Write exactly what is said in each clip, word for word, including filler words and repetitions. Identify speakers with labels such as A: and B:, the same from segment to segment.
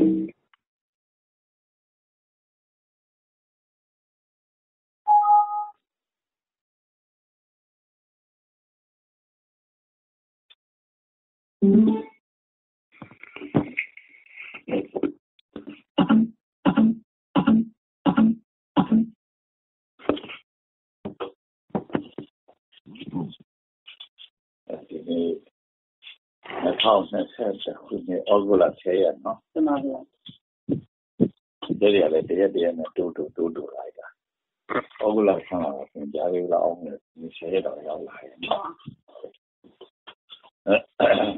A: How necessary could be all say no? There are the day and two to two to like all of some in Javila on the shade of your life.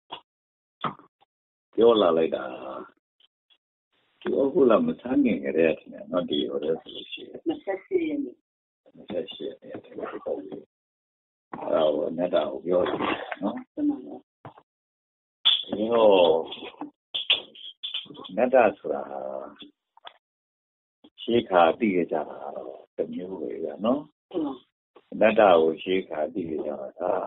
A: Yola later. You all am hanging at it, not the other necessity. Necessity. Oh, net out yours, no? You net out Shika Diga, the new way, no? Net out Shika Diga,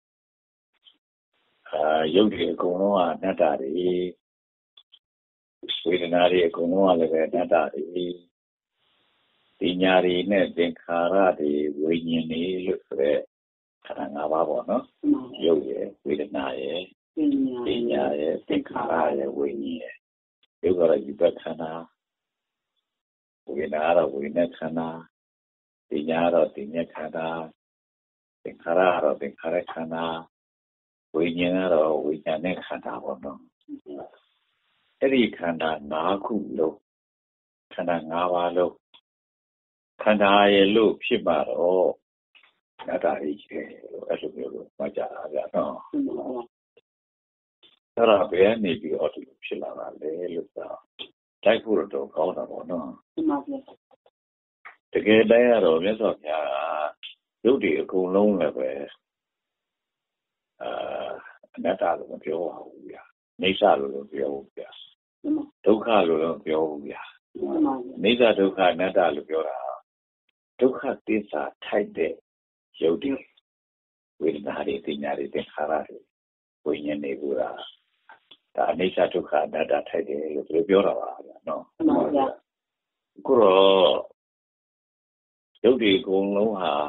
A: Yogi Gonoa, Natari, Swedenari Gonoa, Natari, Dignari, Net, Karate, Winnie, Lufre. Kanangaba, no? Yogi, with an eye, Dinya, Tinkara, Winnie. You got a Yubakana, Winara, Winekana, Dinyara, Dinyakana, Tinkara, Tinkarakana, Winara, Winanekana, no? Eddie Kanda, Nakulo, Kanangava, Kanaya, look, Shibaro. Natari, as a little Maja, no. There are very few of Shilla, they look down. Typhoon to call no. The gay layer of Mesonia, duty go long away. Uh, Natal of Pioia, Nisa of Pioia, Toka of Pioia, Nisa Toka, Natal of Pioia, Toka this are tight day. Jody, with Nari, Dinari, Harari, Winnie Nebura, Nisha took her that idea of Ribiora, no. Guru Jody Goloha,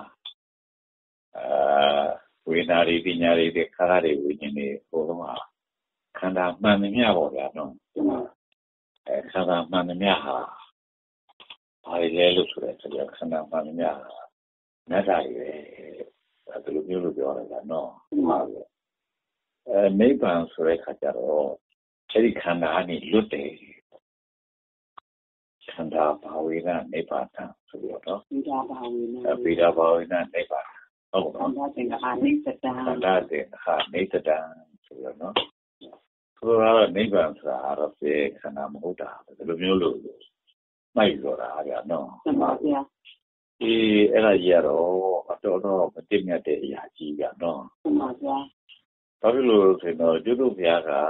A: uh, Winari, Dinari, the Harari, Winnie Goloha, Kanda Manamia, no. Kanda Manamia, I look at the Kanda Manamia. Natari, at the Lubio, no. Neighbors for a cataro, Cherry Kandani, Lute, Kanda Pawina, Nepata, so you know, a bit of Pawina, Nepa. Oh, nothing, I need the down, and nature down, so you know. So our neighbors are of the Kanamuta, the Lubio, my God, I know. He era yero, I don't know, but didn't get a yachi, no. Pablo, you know, Judubiaga,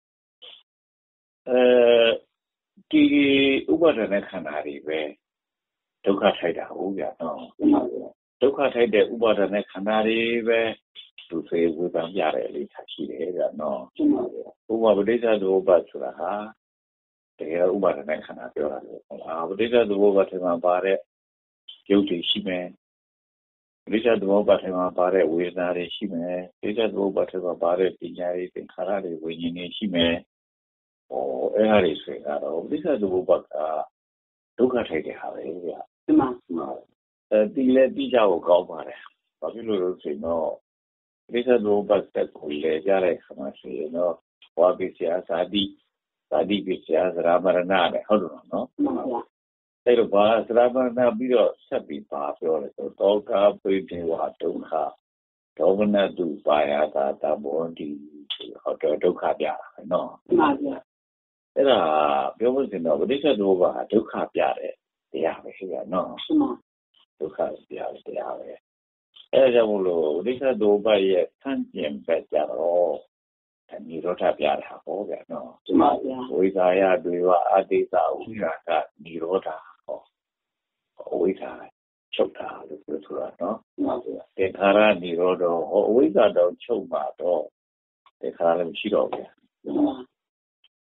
A: uh, the Uber and Canary, where Toka Taida, no. Toka Taida, Uber and Canary, where to say with a yare, Tachi, no. Uber data the Uber, the Uber and Canary, our data the Uber to my body. Guilty Shime, Richard Wobatema Bare, Wiznari Shime, Richard Wobatema Bare, Pinari, and Harari, Winnie Shime, or Eris, Richard Wobaka, Duka take a hallelujah. The let Bijao Gobare, Babylon, no. Richard Wobak that will let Jarek, you know, Wabisia Sadi, Sadi Bisia, Ramarana, how do no? They were Ramana Biro, Sabi Pafio, Toka, Pretty Watuka, Tovana do Bayata, Bondi, Hotoka, no. There are people in the Odisha Dova, Toka Piare, the Ave, no. Toka Piare, the Ave. Ejamulo, Odisha Dova, yet Tantium Petaro, and Nirota Piara, no. With Aya, Dua Adisa, Uyaka, Nirota. Always I choked out the no? The Kara Nirodo, always I don't choke my dog. The Kara Chido. And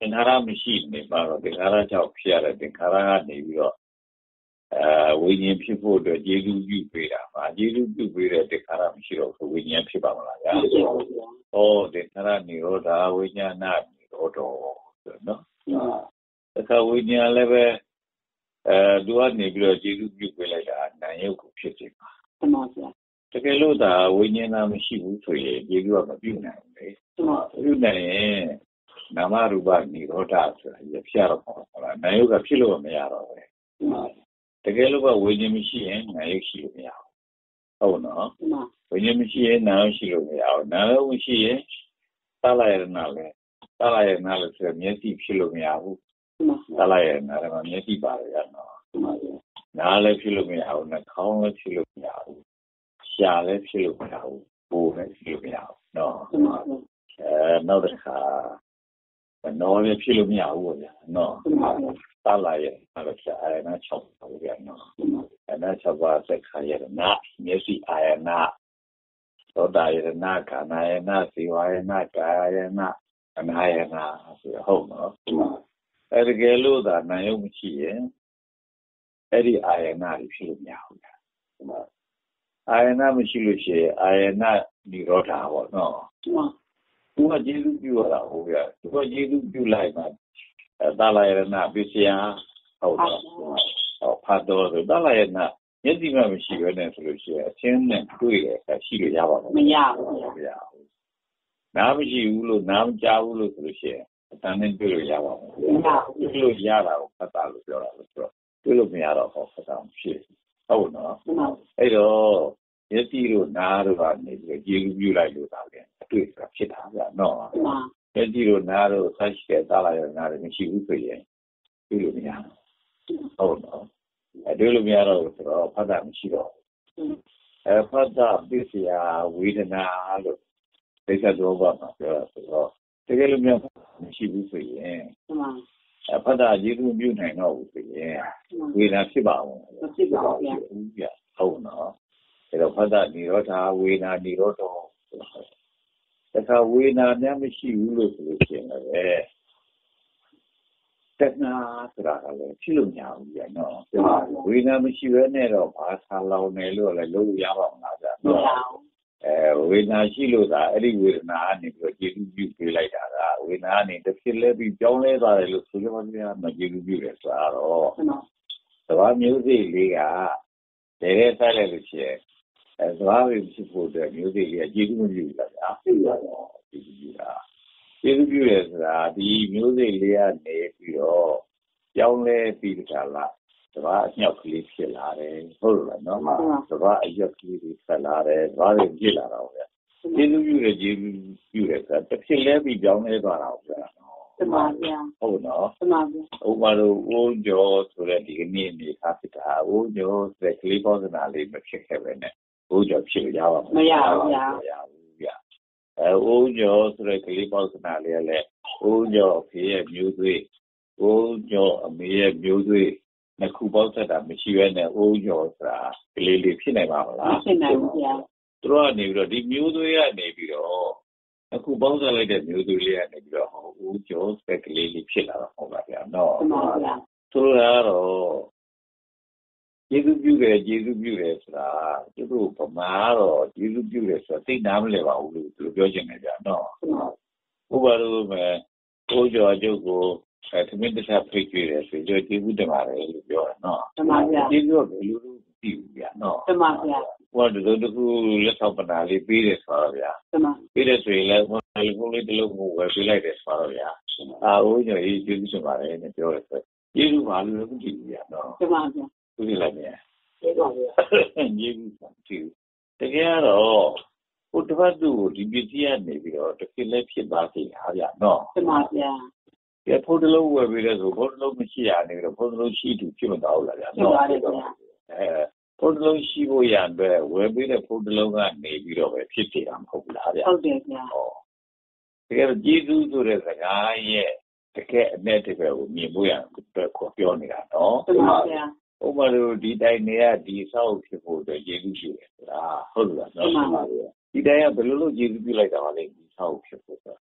A: င်္ခါရမရှိနေပါတော့သင်္ခါရကြောင့်ဖြစ်ရတဲ့သင်္ခါရကနေပြီးတော့အဲဝိညာဉ်ဖြစ်ဖို့အတွက်ကျေစုပြုပေးတာပါကျေစုပြုပေးတဲ့သင်္ခါရမရှိတော့ဆိုဝိညာဉ်ဖြစ်ပါမလားဗျာ။ဟောသင်္ခါရនិရောဓဝိညာဏនិရောဓဆိုနော်။အခါဝိညာဉ်လည်းပဲအဲသူကနေပြီးတော့ကျေစုပြုပေးလိုက်တာနာယုတ်ကိုဖြစ်စေပါ။မှန်ပါဗျာ။တကယ်လို့ဒါဝိညာဉ်သာမရှိဘူးဆိုရင်ကျေစုကမပြုနိုင်ဘူးလေ။မှန်ပါပြုနိုင်ရင်နာမရူပនិရောဓဆိုတာရဖြစ်တော့ဟုတ်လားနာယုတ်ကဖြစ်လို့မရတော့ဘူး။မှန်ပါတကယ်လို့ကဝိညာဉ်မရှိရင်နာယုတ်ရှိလို့မရဘူးဟုတ်နော်ဝိညာဉ်မရှိရင်နာယုတ်ရှိလို့မရဘူးနာယုတ်မရှိရင်သလယရဏလည်းသလယရဏလည်းဆိုမျက်စိဖြစ်လို့မရဘူးသလယရဏလည်းမျက်စိပါရရနော်နားလည်းဖြစ်လို့မရဘူးနှာခေါင်းလည်းဖြစ်လို့မရဘူးရှားလည်းဖြစ်လို့မရဘူးပိုးလည်းဖြစ်လို့မရဘူးနော်အဲနောက်တစ်ခါနော်လည်းဖြစ်လို့မရဘူးဗျာနော်သလယအဲ့ဒါအာယနာ၆ပါးဗျာနော်အာယနာ၆ပါးသက်ခါရနာမျက်စိအာယနာသောတာယနာခန္ဓာယနာဇီဝယနာကာယနာအနာယနာဆိုဟုတ်နော်အဲ့ဒီကဲလို့သာနာယုံမရှိရင်အဲ့ဒီအာယနာတွေဖြစ်လို့မရဘူးဗျာအာယနာမရှိလို့ရှိရင်အာယနာនិရောဓပေါ့နော်သူကကျေစုပြုရတာဟုတ်ဗျာသူကကျေစုပြုလိုက်မှသလယနာပစ္စယဟုတ်တော့ဟောဖတ်တော့ဆိုသလယနာမျက်စိမှမရှိဘဲနဲ့ဆိုလို့ရှိရင်အချင်းနဲ့တွေ့တယ်ရှိလို့ရပါမယ်မရဘူးဗျာနားမရှိဘူးလို့နားမကြားဘူးလို့ဆိုလို့ရှိရင်အတန်နဲ့တွေ့လို့ရပါမယ်မရဘူးတွေ့လို့ရတာကိုဖတ်တာလို့ပြောတာလို့ဆိုတော့တွေ့လို့မရတော့ဟောဖတ်တာဖြစ်ဟုတ်နော်အဲ့တော့မျက်စိတို့နားတို့ကနေပြီးကျေစုပြုလိုက်လို့ဒါလည်းအတွေ့အကြုံဖြစ်တာဗျာနော်မျက်စိတို့နားတို့ဆက်ရှိတဲ့သလယနာတွေမရှိဘူးဆိုရင်တွေ့လို့မရဘူးဟုတ်နော်အဲတွေ့လို့မရတော့ဆိုတော့ဖတ်တာမရှိတော့အဲဖတ်တာပစ္စယဝေဒနာလို့သိက္ခာတော်ဘာမှာပြောတာဆိုတော့တကယ်လို့များမရှိဘူးဆိုရင်အဲဖတ်တာကျေစုပြုနိုင်တော့ဘူးဆိုရင်ဝေဒနာဖြစ်ပါအောင်မဖြစ်ပါဘူးဗျာဟုတ်နော်အဲတော့ဖတ်တာនិရောဓဝေဒနာនិရောဓတခါဝေဒနာများမရှိဘူးလို့ဆိုလို့ရှိရင်လည်းတဏှာဆိုတာကလည်းဖြစ်လို့မရဘူးဗျာနော်ဝေဒနာမရှိဘဲနဲ့တော့ဘာသာလောင်နေလို့လည်းလုပ်ရပါမလားဗျာနော်အဲဝေဒနာရှိလို့သာအဲ့ဒီဝေဒနာကနေပြီးတော့ကျေစုပြုပေးလိုက်တာကဝေဒနာကနေတစ်ဖြစ်လဲပြီးကြောင်းလဲသွားတယ်လို့ဆိုကြပါဗျာမကျေစုပြုတယ်ဆိုတော့သဘာမျိုးစိလေးကတကယ်ဆက်လိုက်လို့ရှိရင်အဲသဘာဝဖြစ်ဖို့အတွက်မျိုးစိလေးကကျေစုမပြုဘူးလားဗျာပြုရတော့ကျေစုပြုတာကျေစုပြုတယ်ဆိုတာဒီမျိုးစိလေးကနေပြီးတော့ကြောင်းလဲပြီးတခါလားသဘာအမြောက်ကလေးဖြစ်လာတယ်ဟုတ်လားနော်သဘာအရွက်ကလေးတွေဆက်လာတယ်သဘာတွေဖြစ်လာတော့ဗျာကျေစုပြုတယ်ကျေစုပြုတယ်ဆိုတာတစ်ဖြစ်လဲပြီးကြောင်းလဲသွားတာဗျာတမန်ဗျာဟုတ်နော်တမန်ဗျာဥပမာလို့ဦးကျော်ဆိုတဲ့ဒီကနေ့နေခါဖြစ်တာဦးကျော်ဆိုတဲ့ကလေးပေါင်းစနာလေးမဖြစ်ခဲ့ပဲနဲ့ဦးကျော်ဖြစ်လို့ရပါမလားမရဘူးဗျာမရဘူးဗျာအဲဦးကျော်ဆိုတဲ့ကလေးပေါင်းစနာလေးကလည်းဦးကျော်အဖေရဲ့မျိုးသွေးဦးကျော်အမေရဲ့မျိုးသွေးနှစ်ခုပေါင်းဆက်တာမရှိဘဲနဲ့ဦးကျော်ဆိုတာကလေးလေးဖြစ်နိုင်ပါမလားဖြစ်နိုင်ပါဗျာသူတို့ကနေပြီးတော့ဒီမျိုးသွေးကနေပြီးတော့အခုပေါင်းစားလိုက်တဲ့မျိုးသွေးလေးကနေပြီးတော့ဟောဦးကျော်ဆက်ကလေးလေးဖြစ်လာတော့ဟုတ်ပါဗျာနော်မှန်ပါဗျာဆိုတော့ကျေစုပြုတယ်ကျေစုပြုတယ်ဆိုတာသူတို့ဗမာတော့ကျေစုပြုတယ်ဆိုတာသိနာမလဲပါဘူးလို့သူတို့ပြောချင်တယ်ဗျာနော်ဥပမာလို့မယ်ဦးကျော်အကျုပ်ကိုအဲသမင်းတစ်ချက်ဖိတ်ကြည့်တယ်ဆိုကြကျေစုတင်ပါတယ်လို့ပြောတာနော်မှန်ပါဗျာကျေစုကဘယ်လိုလုပ်သိဘူးဗျာနော်မှန်ပါဗျာဟိုတူတူကူလက်ဆောင်ပနာလေးပေးတယ်ဆိုတော့ဗျာမှန်ပါပေးတယ်ဆိုရင်လည်းဟိုလေးကိုလေးတလုံးကိုဝယ်ပေးလိုက်တယ်ဆိုတော့ဗျာအာဦးကျော်ရေးကျေစုတင်ပါတယ်နဲ့ပြောတယ်ဆိုကျေစုပါလို့မသိဘူးဗျာနော်မှန်ပါဗျာသူကြည့်လိုက်မယ်ကျေစုပါဗျာကျေစုပါကြည့်တကယ်တော့ဟိုတစ်ဖက်သူ့ကိုဒီပစ္စည်းကနေပြီးတော့တစ်ဖြစ်လဲဖြစ်ပါစေဟာဗျာနော်မှန်ပါဗျာကဲဖို့တလုံးဝယ်ပေးတယ်ဆိုဖို့တလုံးမရှိရနေပြီးတော့ဖို့တလုံးရှိသူဖြစ်မတော့ဘူးလားဗျာနော်ဟုတ်ပါတယ်ဗျာအဲဖို့တလုံးရှိဖို့ရတဲ့ဝယ်ပေးတဲ့ဖို့တလုံးကနေပြီးတော့ပဲဖြစ်နေတာမဟုတ်ဘူးလားဗျာဟုတ်တယ်ဗျာဟောတကယ်ကျေးဇူးဆိုတဲ့စကားရဲ့တကယ်အနဲ့တကယ်ကိုမြင်ဖို့ရအတွက်ခေါ်ပြောနေတာနော်ဟုတ်ပါဗျာဥပမာလို့ဒီတိုင်းနေရဒီဆောက်ဖြစ်ဖို့အတွက်ကျေးဇူးရှိတယ်ဆိုတာဟုတ်လားနော်ဟုတ်ပါဗျာဒီတိုင်းကဘယ်လိုလုပ်ကျေးဇူးပြုလိုက်တာပါလဲဒီဆောက်ဖြစ်ဖို့ဆို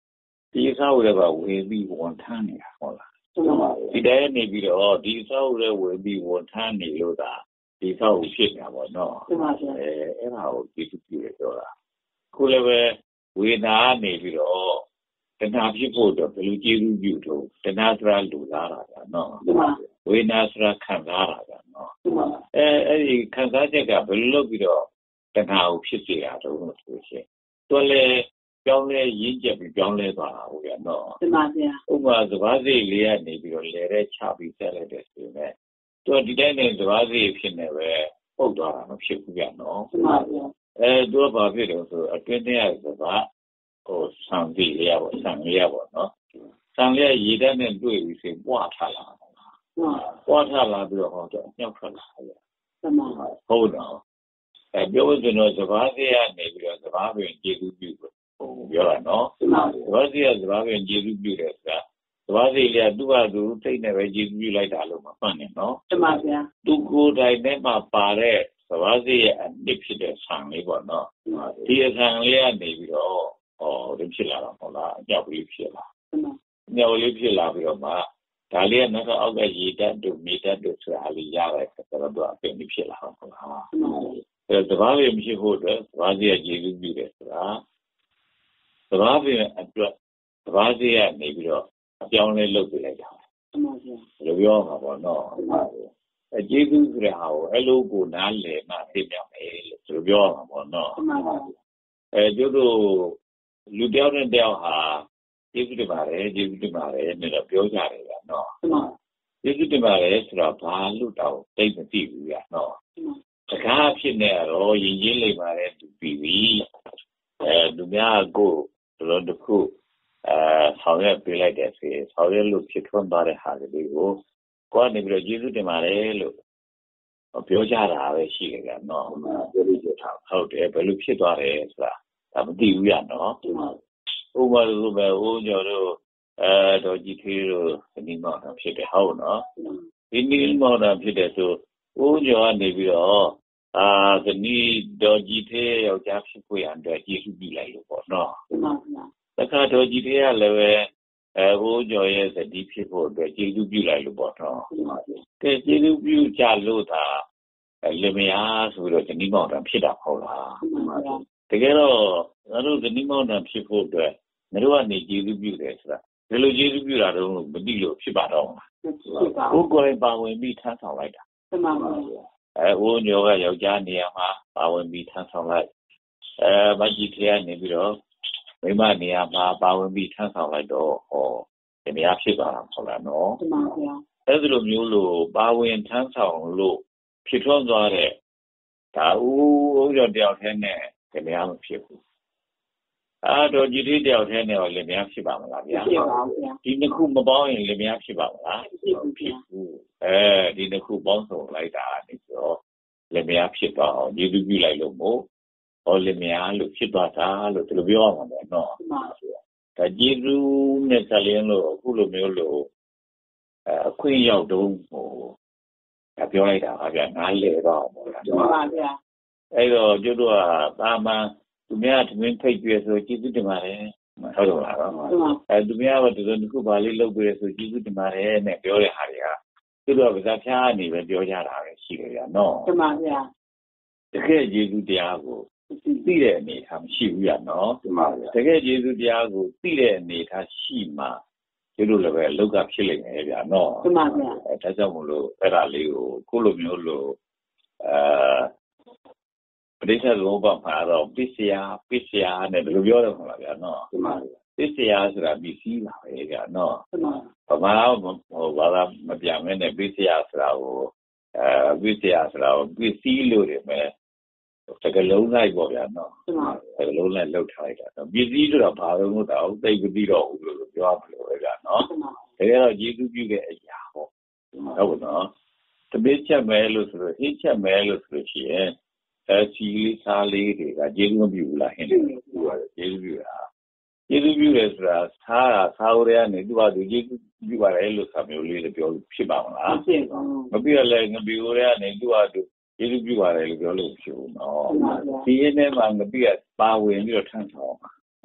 A: ဒီဆောက်ရပါဝေပြီးဝန်ထမ်းနေတာဟုတ်လားဒီတဲနေပြီးတော့ဒီဆောက်ရဝေပြီးဝန်ထမ်းနေလို့သာဒီဆောက်ဖြစ်နေတာပေါ့နော်အဲအဲ့ဒါကိုဒီသူပြပြောတာခုလည်းပဲဝေနာနေပြီးတော့တဏှာဖြစ်ဖို့တော့ဘယ်လိုကျေးဇူးပြုတော့တဏှာစရာလူလာတာကနော်ဝေနာစရာခံစားတာကနော်အဲအဲ့ဒီခံစားချက်ကဘယ်လိုလုပ်ပြီးတော့တဏှာကိုဖြစ်စေတာတော့ဆိုရှင်တော်လေပြောင်းလဲရင်းကျက်ပြီးပြောင်းလဲသွားတာဟုတ်ရနော်မှန်ပါဗျာဥပမာစဘာစိတ်လေးကနေပြီးတော့လဲတဲ့ချပြီးဆက်လိုက်တဲ့ဆိုရင်တော့ဒီတိုင်းနဲ့စဘာစိတ်ဖြစ်နေပဲပုတ်သွားတာမဖြစ်ဘူးဗျာနော်မှန်ပါဗျာအဲသူကဘာဖြစ်တော့ဆိုအတွင်းထဲကစဘာဟိုဆံပြီးရပါဆံလေးရပါနော်ဆံလေးရေတန်းနဲ့တွေ့ပြီးဆိုပွားထားလာဟုတ်ပွားထားလာပြီးတော့ဟောတော့ညှောက်ထွက်လာဟုတ်မှန်ပါဟုတ်တော့အဲပြောလို့ကျွန်တော်စဘာစိတ်ကနေပြီးတော့စဘာပင်ကျေစုပြုဟိုပြောတာနော်စဘာစိတ်ကစဘာပင်ကျေစုပြုတယ်ဆိုတာစဘာစိတ်လေးကသူ့ဟာသူစိတ်နဲ့ပဲကျေစုပြုလိုက်တာလို့မမှန်နဲ့နော်မှန်ပါဗျာသူကိုယ်တိုင်နဲ့မှပါတဲ့စဘာစိတ်ရဲ့အနစ်ဖြစ်တဲ့ဆံလေးပေါ့နော်ဒီအဆံလေးကနေပြီးတော့ဟောဒီဖြစ်လာတော့ဟုတ်လားအကြောက်လေးဖြစ်လာညော်လေးဖြစ်လာပြီးတော့မှဒါလေးကနောက်အောက်ကရေတက်တို့မြေတက်တို့ဆိုတာလေးရတဲ့ဆိုတော့သူအပင်လေးဖြစ်လာဟုတ်လားအဲစဘာပင်မရှိဖို့အတွက်စဘာစိတ်ကကျေစုပြုတယ်ဆိုတာစဘာပင်အတွက်စဘာစိတ်ကနေပြီးတော့အပြောင်းလဲလုပ်ပြလိုက်တာမှန်ပါဗျာလိုပြောမှာပေါ့နော်အကျေးဇူးဆိုတဲ့ဟာကိုအဲ့လိုကိုနားလည်မှသိမြောက်မယ်လို့ဆိုပြောမှာပေါ့နော်မှန်ပါဗျာအဲကျတို့လူတယောက်နဲ့တယောက်ဟာကျေးဇူးတင်ပါတယ်ကျေးဇူးတင်ပါတယ်နဲ့တော့ပြောကြတယ်ဗျာနော်မှန်ပါကျေးဇူးတင်ပါတယ်ဆိုတော့ဘာလို့တော့သိမသိဘူးဗျာနော်စကားဖြစ်နေတော့ယဉ်ကျေးလိမ့်ပါတယ်သူပြီးပြီအဲသူများကိုတော်တခုအဲဆောင်ရွက်ပေးလိုက်တဲ့ဆိုဆောင်ရွက်လို့ဖြစ်ထွန်းသွားတဲ့ဟာလေးကိုကိုကနေပြီးတော့ကျေးဇူးတင်ပါတယ်လို့ပြောကြတာပဲရှိတယ်ကနော်ပြောလို့ပြောထားဟုတ်တယ်ဘယ်လိုဖြစ်သွားတယ်ဆိုတာဒါမသိဘူးရနော်ဥပမာလိုပဲဦးကျော်တို့အဲတော့ကြည်သေးတို့ဒီမောင်တော့ဖြစ်တယ်ဟုတ်နော်ဒီနီမောင်တော့ဖြစ်တယ်ဆိုဦးကျော်ကနေပြီးတော့အာဒီနီတော့ကြည်သေးယောက်ျားဖြစ်ကိုရတဲ့ကျေးဇူးပြုလိုက်လို့ပေါ့နော်တခါတော့ကြည်သေးရလည်းပဲအဲဘိုးကျော်ရဲ့သတိဖြစ်ဖို့အတွက်ကျေးဇူးပြုလိုက်လို့ပေါ့နော်ကဲကျေးဇူးပြုကြလို့သာလင်မယားဆိုတော့ဇနီးမောင်နှံဖြစ်တာဟုတ်လားတကယ်တော့ငါတို့ဇနီးမောင်နှံဖြစ်ဖို့အတွက်ငါတို့ကနေကျေးဇူးပြုတယ်ဆိုတာဘယ်လိုကျေးဇူးပြုတာတော့မသိလို့ဖြစ်ပါတော့လားကိုယ်ကိုယ်ပါဝင်ပြီးထမ်းဆောင်လိုက်တာမှန်ပါဗျာအဲဘိုးကျော်ကယောက်ျားနေရာမှာပါဝင်ပြီးထမ်းဆောင်လိုက်အဲမကြီးထေကနေပြီးတော့မိမနေရာမှာပါဝင်ပြီးထမ်းဆောင်လိုက်တော့ဟောဒီနေရာဖြစ်သွားတာဟုတ်လားနော်မှန်ပါဗျာအဲ့ဒီလိုမျိုးလို့ပါဝင်ထမ်းဆောင်လို့ဖြစ်ထွန်းသွားတဲ့ဒါဦးဦးကျော်တယောက်တည်းနဲ့ဒီနေရာမဖြစ်ဘူးအဲ့တော့ကြည်သေးတယောက်တည်းနဲ့လည်းနေရာဖြစ်ပါမလားဗျာဖြစ်ပါဗျာဒီနှစ်ခုမပေါင်းရင်လည်းနေရာဖြစ်ပါမလားဖြစ်ဘူးဖြစ်ဘူးအဲဒီနှစ်ခုပေါင်းစုံလိုက်တာနေဆိုတော့လည်းနေရာဖြစ်သွားအောင်ကျေးဇူးပြုလိုက်လို့မို့ဟောလေမြားလို့ဖြစ်သွားတာလို့ဒီလိုပြောရမှာပေါ့နော်မှန်ပါဗျာဒါကျေးဇူးနဲ့ဆက်လင်းလို့အခုလိုမျိုးလို့အခွင့်ရောက်တော့ဟိုဒါပြောလိုက်တာပါဗျာငါးလေတော့ပေါ့လားမှန်ပါဗျာအဲ့တော့ကျွတ်တို့ကတာမန်သူများသမင်းဖိတ်ပြဆိုကျေးဇူးတင်ပါတယ်ဟုတ်တော့လားအဲသူများကဒီလိုတစ်ခုပါလေးလုပ်ပြဆိုကျေးဇူးတင်ပါတယ်နဲ့ပြောတဲ့ဟာတွေကကျွတ်တို့ကဗဇာဖျားနေပဲပြောကြတာပဲရှိတယ်ဗျာနော်မှန်ပါဗျာတကယ်ကျေးဇူးတရားကိုသိတဲ့အနေအထားမရှိဘူးရနော်ဒီမှာတကယ်ကျေးဇူးတရားကိုသိတဲ့အနေအထားရှိမှဒီလိုလည်းပဲအလောက်ကဖြစ်လိမ့်မယ်ဗျာနော်ဒီမှာဗျာအဲဒါကြောင့်မလို့အဲ့ဒါလေးကိုကိုလိုမျိုးလို့အာပရိစ္ဆေလောဘမှာတော့ပစ္စယပစ္စယနဲ့ဘယ်လိုပြောရမလဲဗျာနော်ဒီမှာပစ္စယဆိုတာပစ္စည်းပါပဲဗျာနော်ဒီမှာဘာမှဟိုဘာသာမပြမဲနဲ့ပစ္စယဆိုတာကိုအဲပစ္စယဆိုတာကိုပစ္စည်းလို့တယ်မဲ့တကယ်လုံးလိုက်ပေါ့ဗျာနော်တကယ်လုံးလိုက်လောက်ထားလိုက်တာပစ္စည်းဆိုတာဘာလို့မို့တော့သိမသိတော့ဘူးလို့ပြောရမလို့ပဲဗျာနော်တကယ်တော့ကျေးဇူးပြုတဲ့အရာပေါ့ဟုတ်နော်တပည့်ချက်မဲလို့ဆိုလို့ဟိချက်မဲလို့ဆိုလို့ရှိရင်အဲစီလေးစားလေးတွေကကျေးဇူးမပြုဘူးလားဟင်းတယ်ပြုရတယ်ကျေးဇူးပြုတာကျေးဇူးပြုတယ်ဆိုတာစားတာစားဦးရကနေသူ့ဘာသူကျေးဇူးပြုပါတယ်လို့ဆိုမျိုးလေးလည်းပြောဖြစ်ပါမလားဖြစ်ပါဘူးမပြည့်လည်းငပြူရကနေသူ့ဟာသူကျေးဇူးပြုပါတယ်လို့ပြောလို့ဖြစ်ဘူးနော်ဒီရင်းထဲမှာငပြည့်ပါဝင်ပြီးတော့ထမ်းဆောင်ပါ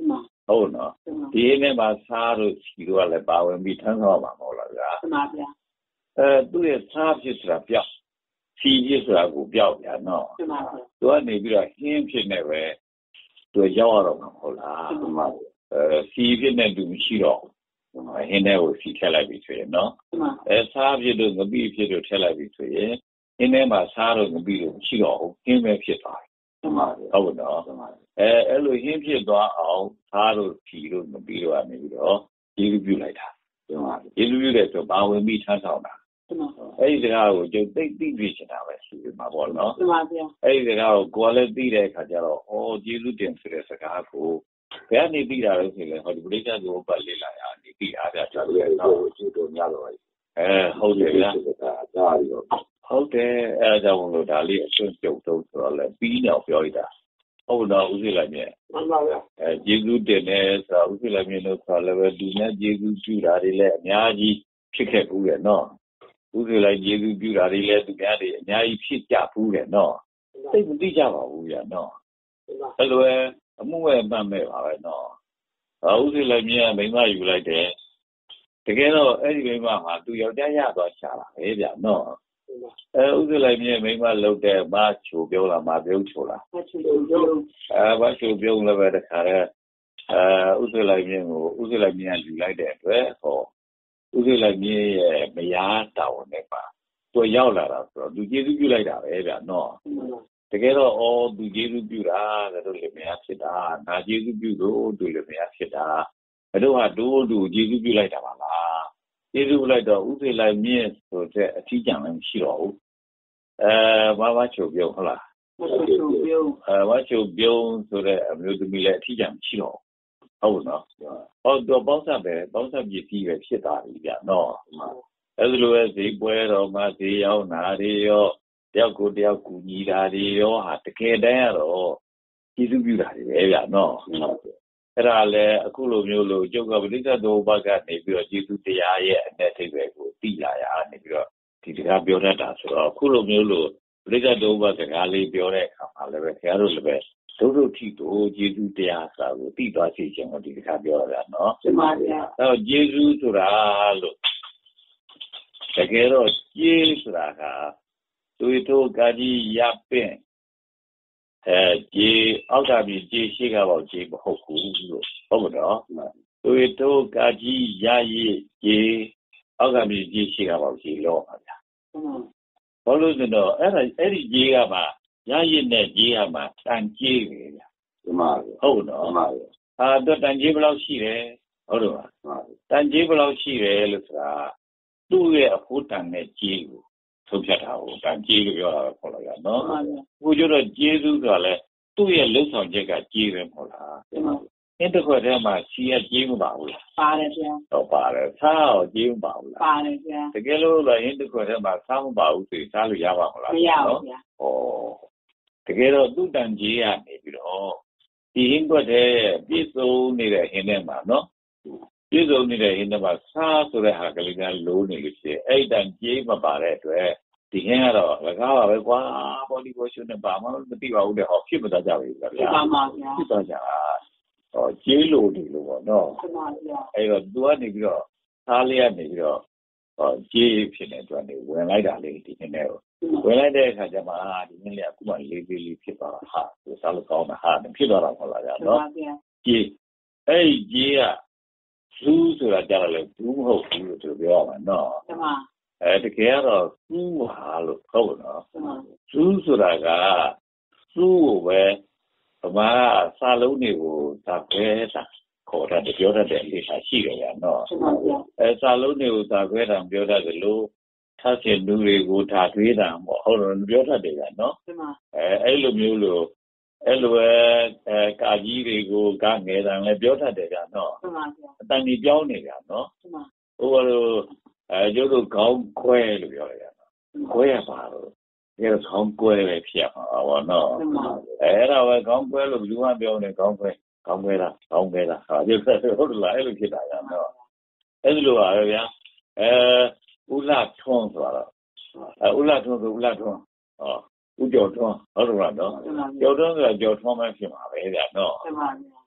A: ဟုတ်နော်ဒီနေ့မှာစားလို့စီတော့လည်းပါဝင်ပြီးထမ်းဆောင်ပါမဟုတ်လားဗျာ
B: မှန်ပါဗျာ
A: အဲသူ့ရဲ့စားဖြစ်ဆိုတာပြောက်စီဖြစ်ဆိုတာကိုပြောက်ဗျာနော်
B: မှန်ပါဗျာ
A: သူကနေပြီးတော့ဟင်းဖြစ်နေပဲသူရောက်ရတော့မှာမဟုတ်လား
B: မှန်ပါ
A: အဲစီဖြစ်နေသူမရှိတော့ဟင်းထဲကိုစီထည့်လိုက်ပြီဆိုရင်နော်အဲစားဖြစ်လို့ငပိဖြစ်လို့ထည့်လိုက်ပြီဆိုရင်ဟင်းထဲမှာစားတော့ငပိလို့မရှိတော့ဘူးဟင်းပဲဖြစ်သွားတယ်
B: မှန်ပါ
A: ဟုတ်နော်အဲအဲ့လိုဟင်းဖြစ်သွားအောင်စားလို့ဖြီလို့ငပိလို့ကနေပြီးတော့ကျေးဇူးပြုလိုက်တာ
B: မှန်ပါ
A: ကျေးဇူးပြုတဲ့ဆိုပါဝင်ပြီးထမ်းဆောင်တာအဲ့ဒီစကားကိုကျုပ်သိသိပြချင်တာပဲရှိမှာပေါ့နော်
B: မှန်ပါဗျာ
A: အဲ့ဒီစကားကိုကိုယ်လည်းသိတဲ့အခါကျတော့ဩကျေးဇူးတင်ဆိုတဲ့စကားကိုဘယ်ကနေသိတာလဲဆိုရင်ဟောဒီပရိသတ်ကိုပတ်လေးလာရနေသိတာဗျာကျွန်တော်လည်းတော့ကျူတော်များတော့အဲဟုတ်တယ်ဗျာဒါပြီးတော့ဟုတ်တယ်အဲဒါကြောင့်လို့ဒါလေးအစွန်းပြုတ်တော့ဆိုတော့လည်းပြီးတော့ပြောလိုက်တာဟုတ်တော့ဦးစိလိုက်မြဲ
B: မှန်ပါဗျာ
A: အဲကျေးဇူးတင်တယ်ဆိုတော့ဦးစိလိုက်မြဲလို့ဆိုတော့လည်းဒီနေ့ကျေးဇူးပြုတာတွေလည်းအများကြီးဖြစ်ခဲ့ဘူးရဲ့နော်ဦးစိလိုက်ကျေးဇူးပြုတာတွေလည်းသူများတွေအများကြီးဖြစ်ကြဘူးရဲ့နော်သိမသိကြပါဘူးရဲ့နော်အဲ့လိုအမှုမဲ့အမှန်မဲ့ပါပဲနော်ဦးစိလိုက်မြဲမိမယူလိုက်တယ်တကယ်တော့အဲ့ဒီမိမမှာသူယောက်ျားရသွားချတာပဲဗျာနော်အဲဥစ္စာလိုက်မြဲမိမလောက်တဲ့မချိုပြောလားမပြုံးချိုလား
B: မချိုပြုံး
A: အဲမချိုပြုံးလည်းပဲတခါတည်းအဲဥစ္စာလိုက်မြဲကိုဥစ္စာလိုက်မြဲယူလိုက်တဲ့အတွက်ဟောဥစ္စာလိုက်မြဲရဲ့မယားတာဝန်နဲ့ပါသူရောက်လာတာဆိုတော့သူကျေးဇူးပြုလိုက်တာပဲဗျာနော်တကယ်တော့အော်သူကျေးဇူးပြုတာတို့လည်းမယားဖြစ်တာငါကျေးဇူးပြုလို့သူလည်းမယားဖြစ်တာအဲ့တော့ဟာတို့သူကျေးဇူးပြုလိုက်တာပါလားကျေးဇူးလိုက်တော့ဥစ္စာလိုက်မြင့်ဆိုတဲ့အထီးကျန်လည်းမရှိတော့ဘူးအဲဘာမချိုပြုံးဟုတ်လား
B: မချိုပြုံး
A: အဲမချိုပြုံးဆိုတဲ့အမျိုးသမီးလည်းအထီးကျန်မရှိတော့ဟုတ်နော်ဟောတော့ပေါင်းဆက်ပဲပေါင်းဆက်ပစ္စည်းပဲဖြစ်သွားပြီဗျာနော်အဲ့လိုပဲဈေးပွဲတော်မှာဈေးရောက်နာတွေရောတယောက်ကိုတယောက်ကူညီတာတွေရောဟာတကယ်တမ်းကတော့ကျေးဇူးပြုတာတွေပဲဗျာနော်အဲ့ဒါလည်းအခုလိုမျိုးလို့ကျုပ်ကပဋိစ္စသောဘကနေပြီးတော့ကျေးဇူးတရားရဲ့အနဲ့အထိပ္ပယ်ကိုသိလာရနေပြီးတော့ဒီစကားပြောတတ်တာဆိုတော့အခုလိုမျိုးလို့ပဋိစ္စသောဘစကားလေးပြောတဲ့အခါမှာလည်းပဲခင်ဗျားတို့လည်းပဲဒုဒုထိတို့ကျေးဇူးတရားစာကိုသိသွားစေချင်လို့ဒီစကားပြောရတာနော်
B: မှန်ပါဗျာ
A: အဲ့တော့ကျေးဇူးဆိုတာလို့တကယ်တော့ကျေးဆိုတာကသူတို့ကကြီးရပင့်အဲကျေးအောက်ကပြီးကျေးရှိကပေါ့ကျေးမဟုတ်ဘူးလို့ဟုတ်မနော်သူတို့ကကြီးရရည်ကျေးအောက်ကပြီးကျေးရှိကပေါ့ကျေးလို့ပါဗျာဘာလို့လဲတော့အဲ့ဒါအဲ့ဒီကျေးကမှရရည်နဲ့ကျေးကမှတန်ကျေးပဲဗျာ
B: ဒီမှာ
A: ဟုတ်နော်အာတော့တန်ကျေးဘယ်လောက်ရှိတယ်ဟုတ်တော့တန်ကျေးဘယ်လောက်ရှိတယ်လို့ဆိုတာသူ့ရဲ့အဖို့တန်တဲ့ကျေးကိုထုတ်ဖြတ်တာကိုတန်ကျေးလို့ပြောတာပဲခေါ်လိုက်ရနော်အခုကျတော့ကျေးဇူးဆိုတာလဲသူ့ရဲ့လှုပ်ဆောင်ချက်ကကျေးပဲမဟုတ်လားအင်းတစ်ခွက်ထဲမှာစီရကျေးမပါဘူးလား
B: ပါတယ်ဗျာ
A: တော့ပါတယ်စားတော့ကျေးမပါဘူးလား
B: ပါတယ်ဗျာ
A: တကယ်လို့လည်းအင်းတစ်ခွက်ထဲမှာစားမပါဘူးဆိုရင်စားလို့ရပါမလား
B: မရဘူးဗျာ
A: ဩတကယ်တော့သူ့တန်ကျေးကနေပြီးတော့ဒီဟင်းခွက်ထဲပြည့်စုံနေတဲ့ဟင်းထဲမှာနော်ပြည့်စုံနေတဲ့ဟင်းထဲမှာစားဆိုတဲ့ဟာကလေးကလိုးနေလို့ရှိရင်အဲ့တန်ကျေးမပါတဲ့အတွက်ဒီဟင်းကတော့၎င်းပါပဲကွာဘောဒီဘောရှင်နဲ့ပါမလို့မသိပါဘူးတဲ့ဟောဖြစ်မသွားကြဘူးဗျာ
B: ဖြစ်ပါမှာဗျာ
A: ဖြစ်သွားကြဟောကျေးလိုတယ်လို့ပေါ့နော်
B: ဖြစ်ပါဗျာ
A: အဲ့တော့သူကနေပြီးတော့သားလေးကနေပြီးတော့ဟောကျေးဖြစ်နေတော့နေဝင်လိုက်တာလေးဒီနေ့နဲ့ဝင်လိုက်တဲ့အခါကျမှဒီနေ့လေးအခုမှလေးလေးလေးဖြစ်သွားတာဟာသူစားလို့ကောင်းတာဟာဖြစ်သွားတာမဟုတ်လားဗျာနော်ကျေးအဲ့ဒီကျေးကဘူးဆိုတာကြတော့လေဘူးမဟုတ်ဘူးလို့သူပြောရမှာနော်
B: မှန်ပါ
A: အဲတကယ်တော့သူ့ဟာလို့ဟုတ်နော်သူ့ဆိုတာကသူ့ကိုပဲဗမာစာလုံးတွေကိုသာခွဲတာခေါ်တာပြောတတ်တဲ့အနေအရှိတယ်ရနော်အဲစာလုံးတွေကိုသာခွဲတာပြောတတ်တယ်လို့ထားချင်လူတွေကိုဒါတွေးတာပေါ့ဟုတ်တော့ပြောတတ်တယ်ရနော်အဲအဲ့လိုမျိုးလို့အဲ့လိုပဲအဲကာကြီးတွေကိုကငယ်တန်းလည်းပြောတတ်တယ်ကြနော်အတန်ကြီးပြောင်းနေကြနော်ဟိုလိုအဲကျတို့ခေါင်းခွဲလို့ပြောလိုက်ရတော့ခွဲရပါတော့ဒီခေါင်းခွဲပဲဖြစ်မှာပါနော်အဲ့ဒါပဲခေါင်းခွဲလို့ဘယ်သူမှပြောနေခေါင်းခွဲခေါင်းခွဲတာခေါင်းခွဲတာဟာဒီဟုတ်လားအဲ့လိုဖြစ်တာရတော့အဲ့လိုပါပဲဗျာအဲဥလာထွန်းဆိုတော့အဲဥလာထွန်းဆိုဥလာထွန်းဟောဥကျော်ထွန်းဟုတ်လားနော်ကျော်ထွန်းဆိုတာကျော်ထွန်းပဲဖြစ်မှာပဲဗျာနော်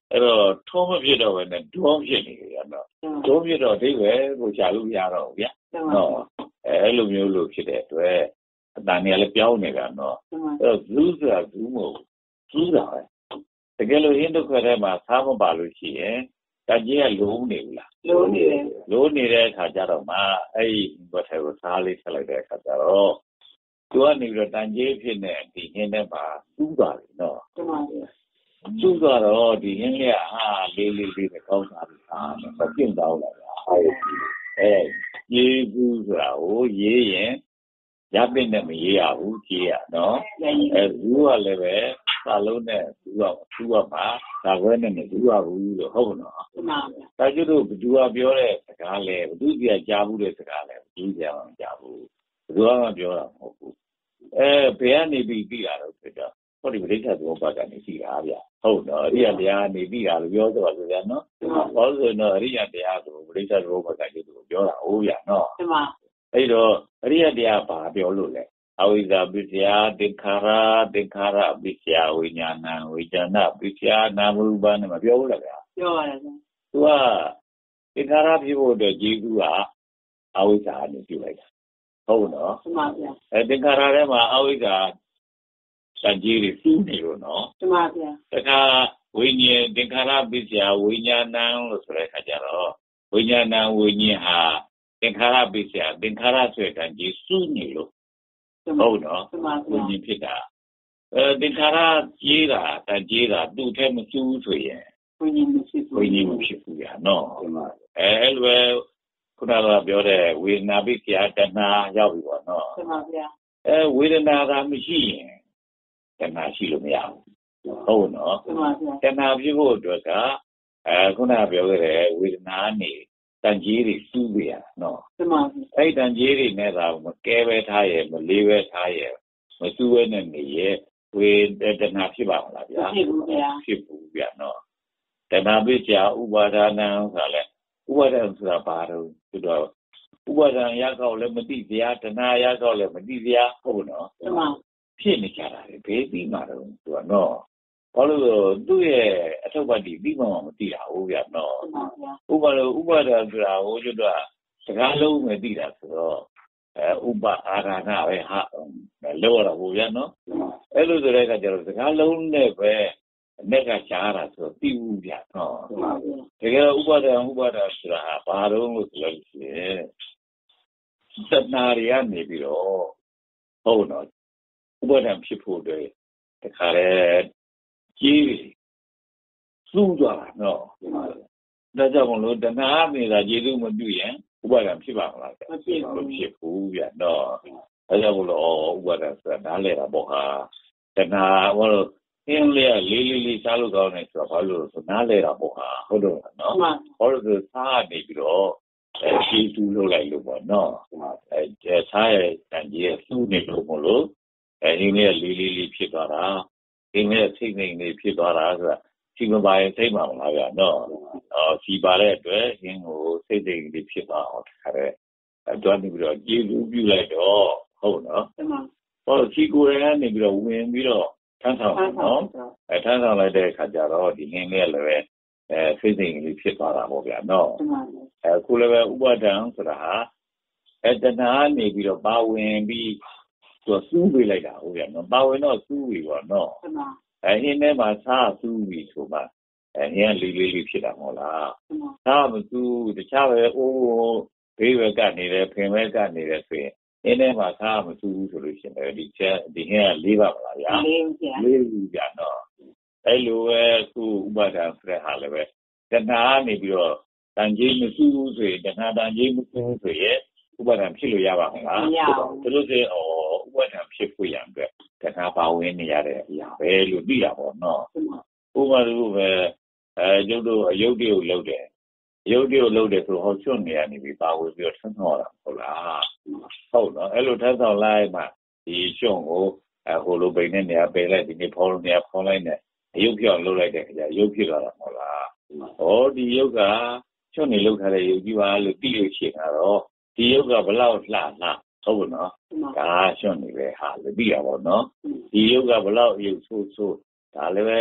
A: အဲ့တော့ထုံးမဖြစ်တော့ဘဲနဲ့ဒုံးဖြစ်နေကြတော့ဒုံးဖြစ်တော့အဓိပ္ပာယ်ကိုရှာလို့ရတော့ဗျာနော်အဲ့လိုမျိုးလို့ဖြစ်တဲ့အတွက်အတန်ကြီးလည်းပြောင်းနေတာနော်အဲ့တော့ဇူးဆိုတာဇူးမဟုတ်ဇူးတာပဲတကယ်လို့ဟင်းဒုက္ခထဲမှာစားမပါလို့ရှိရင်တန်ကြီးကလုံးနေဘူးလား
B: လုံးနေတယ်
A: လုံးနေတဲ့အခါကျတော့မှအဲ့ဒီဘက်ထဲကိုစားလေးဆက်လိုက်တဲ့အခါကျတော့သူကနေပြီးတော့တန်ကြီးဖြစ်နေဒီဟင်းထဲမှာစူးသွားပြီနော်
B: တမန်ပါ
A: စူးသွားတော့ဒီဟင်းလေးကဟာလေးလေးလေးနဲ့ကောင်းစားပြီးစားတယ်မပြင့်တော့လာဗျာအဲရေးဘူးဆိုတာကိုရေးရင်ရပင့်နဲ့မရေးရဘူးကြည့်ရနော်အဲဘူးကလည်းပဲစာလုံးနဲ့ဘူးကဘူးကမှာဒါဘဲနဲ့မဘူးရဘူးလို့ဟုတ်နော်
B: မှန်ပါဗျာ
A: ဒါကျတော့ဘသူကပြောတဲ့စကားလဲဘသူကြီးကကြားဘူးတဲ့စကားလဲဘသူကြီးကမကြားဘူးဘသူကမှပြောတာမဟုတ်ဘူးအဲဘယ်ကနေပြီးပြီးတာလို့ဆိုတော့ဟောဒီပရိစ္ဆေသဘောပါကနေပြီးတာဗျာဟုတ်နော်အရိယတရားနေပြီးတာလို့ပြောဆိုပါဆိုဗျာနော်ဟောဆိုတော့အရိယတရားဆိုပရိစ္ဆေသဘောပါကနေသူပြောတာဟုတ်ဗျာနော်
B: မှန်ပါ
A: အဲ့တော့အရိယတရားဘာပြောလို့လဲအဝိဇ္ဇာပစ္စယသင်္ခါရသင်္ခါရပစ္စယဝိညာဏဝိညာဏပစ္စယနာမရူပနဲ့မပြောဘူးလားဗျာ
B: ပြောပါတယ်ဗျာ
A: သူကသင်္ခါရဖြစ်ဖို့အတွက်ကျေးဇူးကအဝိဇ္ဇာနဲ့ပြုလိုက်တာဟုတ်နော်
B: မှန်ပါဗျာ
A: အဲသင်္ခါရထဲမှာအဝိဇ္ဇာစံကြီးတွေစီးနေလို့နော်
B: မှန်ပါဗျာ
A: တခါဝိညာဉ်သင်္ခါရပစ္စယဝိညာဏလို့ဆိုတဲ့အခါကျတော့ဝိညာဏဝိညာဉ်ဟာသင်္ခါရပစ္စယသင်္ခါရဆိုတဲ့တန်ကြီးစူးနေလို့ဟုတ်နော်ဝိညာဉ်ဖြစ်တာအဲသင်္ခါရကြီးတာတန်ကြီးတာသူ့ထဲမစူးဆိုရင်
B: ဝိညာဉ်မရှိဘူး
A: ဝိညာဉ်မရှိဘူးညာနော်အဲလိုခုနကပြောတဲ့ဝေဒနာပစ္စယတဏှာရောက်ပြီပေါ့နော်
B: မှန်ပါဗျာ
A: အဲဝေဒနာကမရှိရင်တဏှာရှိလို့မရဘူးဟုတ်နော်
B: မှန်ပါဗျာ
A: တဏှာဖြစ်ဖို့အတွက်ကအဲခုနကပြောခဲ့တဲ့ဝေဒနာနေတန်ကြီးတွေစူးပြရနော်
B: မှန်ပါဗျာ
A: အဲ့တန်ကြီးတွေနဲ့သာမကဲပဲထားရဲ့မလေးပဲထားရဲ့မစူးပဲနဲ့နေရဲ့ဝေဒနာဖြစ်ပါမလားဗျာ
B: ဖြစ်ဘူးဗျာ
A: ဖြစ်ဘူးဗျာနော်တဏှာပစ္စယဥပါဒနာဆိုတာလဲဥပါဒနာဆိုတာဘာလို့ဆိုတော့ဥပါဒနာရကောက်လည်းမသိစရာတဏှာရကောက်လည်းမသိစရာဟုတ်နော်
B: မှန်ပါ
A: ဖြစ်နေကြတာလေဘေးပြီးမှတော့သူကနော်ဘာလို့သူ့ရဲ့အထုပ်ပတ်တီပြီးမှမသိတာဟုတ်ဗျာနော်ဥပါလို့ဥပါဒနာဆိုတာဟိုကျွတ်တော့စကားလုံးပဲသိတာဆိုတော့အဲဥပအာရဏပဲဟာလောရဟိုဗျာနော်အဲ့လိုဆိုတဲ့အခါကျတော့စကားလုံးနဲ့ပဲအ내ကရှားတာဆိုသိဘူးဗျာနော်တကယ်ဥပါဒနာဥပါဒနာဆိုတာဘာလို့လို့ဆိုလို့ရှိရင်သတ္တနာတွေကနေပြီးတော့ဟုတ်နော်ဥပါဒံဖြစ်ဖို့အတွက်တခါလေကြီးစူးသွားတာနော်ဒါကြောင့်မလို့တဏှာနေတာကျေစုမပြုရင်ဥပါဒံဖြစ်ပါမလား
B: မဖြစ်ဘူး
A: မဖြစ်ဘူးဗျာနော်ဒါကြောင့်မလို့ဥပါဒံဆိုတာနားလဲတာပေါ့ဟာတဏှာဟောလို့အင်းလေးကလေးလေးလေးစားလို့ကောင်းတယ်ဆိုတော့ဘာလို့ဆိုနားလဲတာပေါ့ဟာဟုတ်တော့နော်ဟောလို့ဆိုစားနေပြီးတော့အဲကျေစုလုပ်လိုက်လို့ပေါ့နော်အဲစားရဲ့တန်ကြီးစူးနေလို့မလို့အဲဒီနေ့လေးလေးလေးဖြစ်သွားတာဒီနေ့စိတ်နေနေဖြစ်သွားတာဆိုတာစီမပါရင်စိတ်မှမလားဗျာနော်အော်စီပါတဲ့အတွက်ရင်းကိုစိတ်နေနေဖြစ်သွားအောင်ခါတဲ့အတွန်းပြီးတော့ကျေးဇူးပြုလိုက်တော့ဟုတ်နော်ဟောစီကိုယ်ရကနေပြီးတော့ဝင်ပြီးတော့ထမ်းဆောင်နော်အဲထမ်းဆောင်လိုက်တဲ့အခါကျတော့ဒီရင်းလေးလည်းပဲအဲစိတ်နေနေဖြစ်သွားတာပေါ့ဗျာနော်အဲခုလည်းပဲဥပါဒံဆိုတာဟာအဲတဏှာနေပြီးတော့ပါဝင်ပြီးသူစူးပေးလိုက်တာဟုတ်ဗျာနော်ပါဝင်တော့စူးပြီပေါ့နော်အဲအင်းထဲမှာစားစူးပြီဆိုမှအဲအင်းကလေးလေးလေးဖြစ်တာမဟုတ်လားစားမစူးတခြားပဲအိုးဘေးဘက်ကနေတယ်ဖင်ဘက်ကနေတယ်ဆိုရင်အင်းထဲမှာစားမစူးဘူးဆိုလို့ရှိရင်ဒီချက်ဒီဟင်းကလေးပါမလားဗျာ
B: လေးဗျာ
A: လေးဗျာနော်အဲလိုပဲခုဥပါဒံဆိုတဲ့ဟာလည်းပဲတဏှာနေပြီးတော့တန်ကြီးမစူးဘူးဆိုရင်တဏှာတန်ကြီးမစူးဆိုရင်ဥပါဒံဖြစ်လို့ရပါမလား
B: မရဘူး
A: ဒါလို့ဆိုရင်ဩဥပါဒံဖြစ်ဖို့ရံအတွက်တဏှာပါဝင်နေရတဲ့အရာပဲလို့သိတာပေါ့နော်ဥပမာလို့ပဲအဲကျုပ်တို့အယုတ်တိကိုလုပ်တယ်အယုတ်တိကိုလုပ်တယ်ဆိုဟောချွတ်နေရနေပြီပါဝင်ပြီးတော့ထမ်းဆောင်ရတာဟုတ်လားဟုတ်နော်အဲ့လိုထမ်းဆောင်လိုက်မှဒီချွတ်ကိုအဲဟိုလိုပိန်နဲ့နေရာပိန်လိုက်ဒီနေ့ဖောင်းလို့နေရာဖောင်းလိုက်နဲ့အယုတ်ပြောင်းလုပ်လိုက်တဲ့အခါကျရုပ်ဖြစ်လာတာမဟုတ်လားဩဒီယုတ်ကချွတ်နေလုပ်ထားတဲ့ယုတ်ကြီးပါလို့သိလို့ရှိရင်တော့ဒီယုတ်ကဘလောက်လှလှဟုတ်နော်ဒါချွတ်နေပဲဟာလို့သိရပါတော့နော်ဒီယုတ်ကဘလောက်ယုတ်ဆိုးဆိုးဒါလည်းပဲ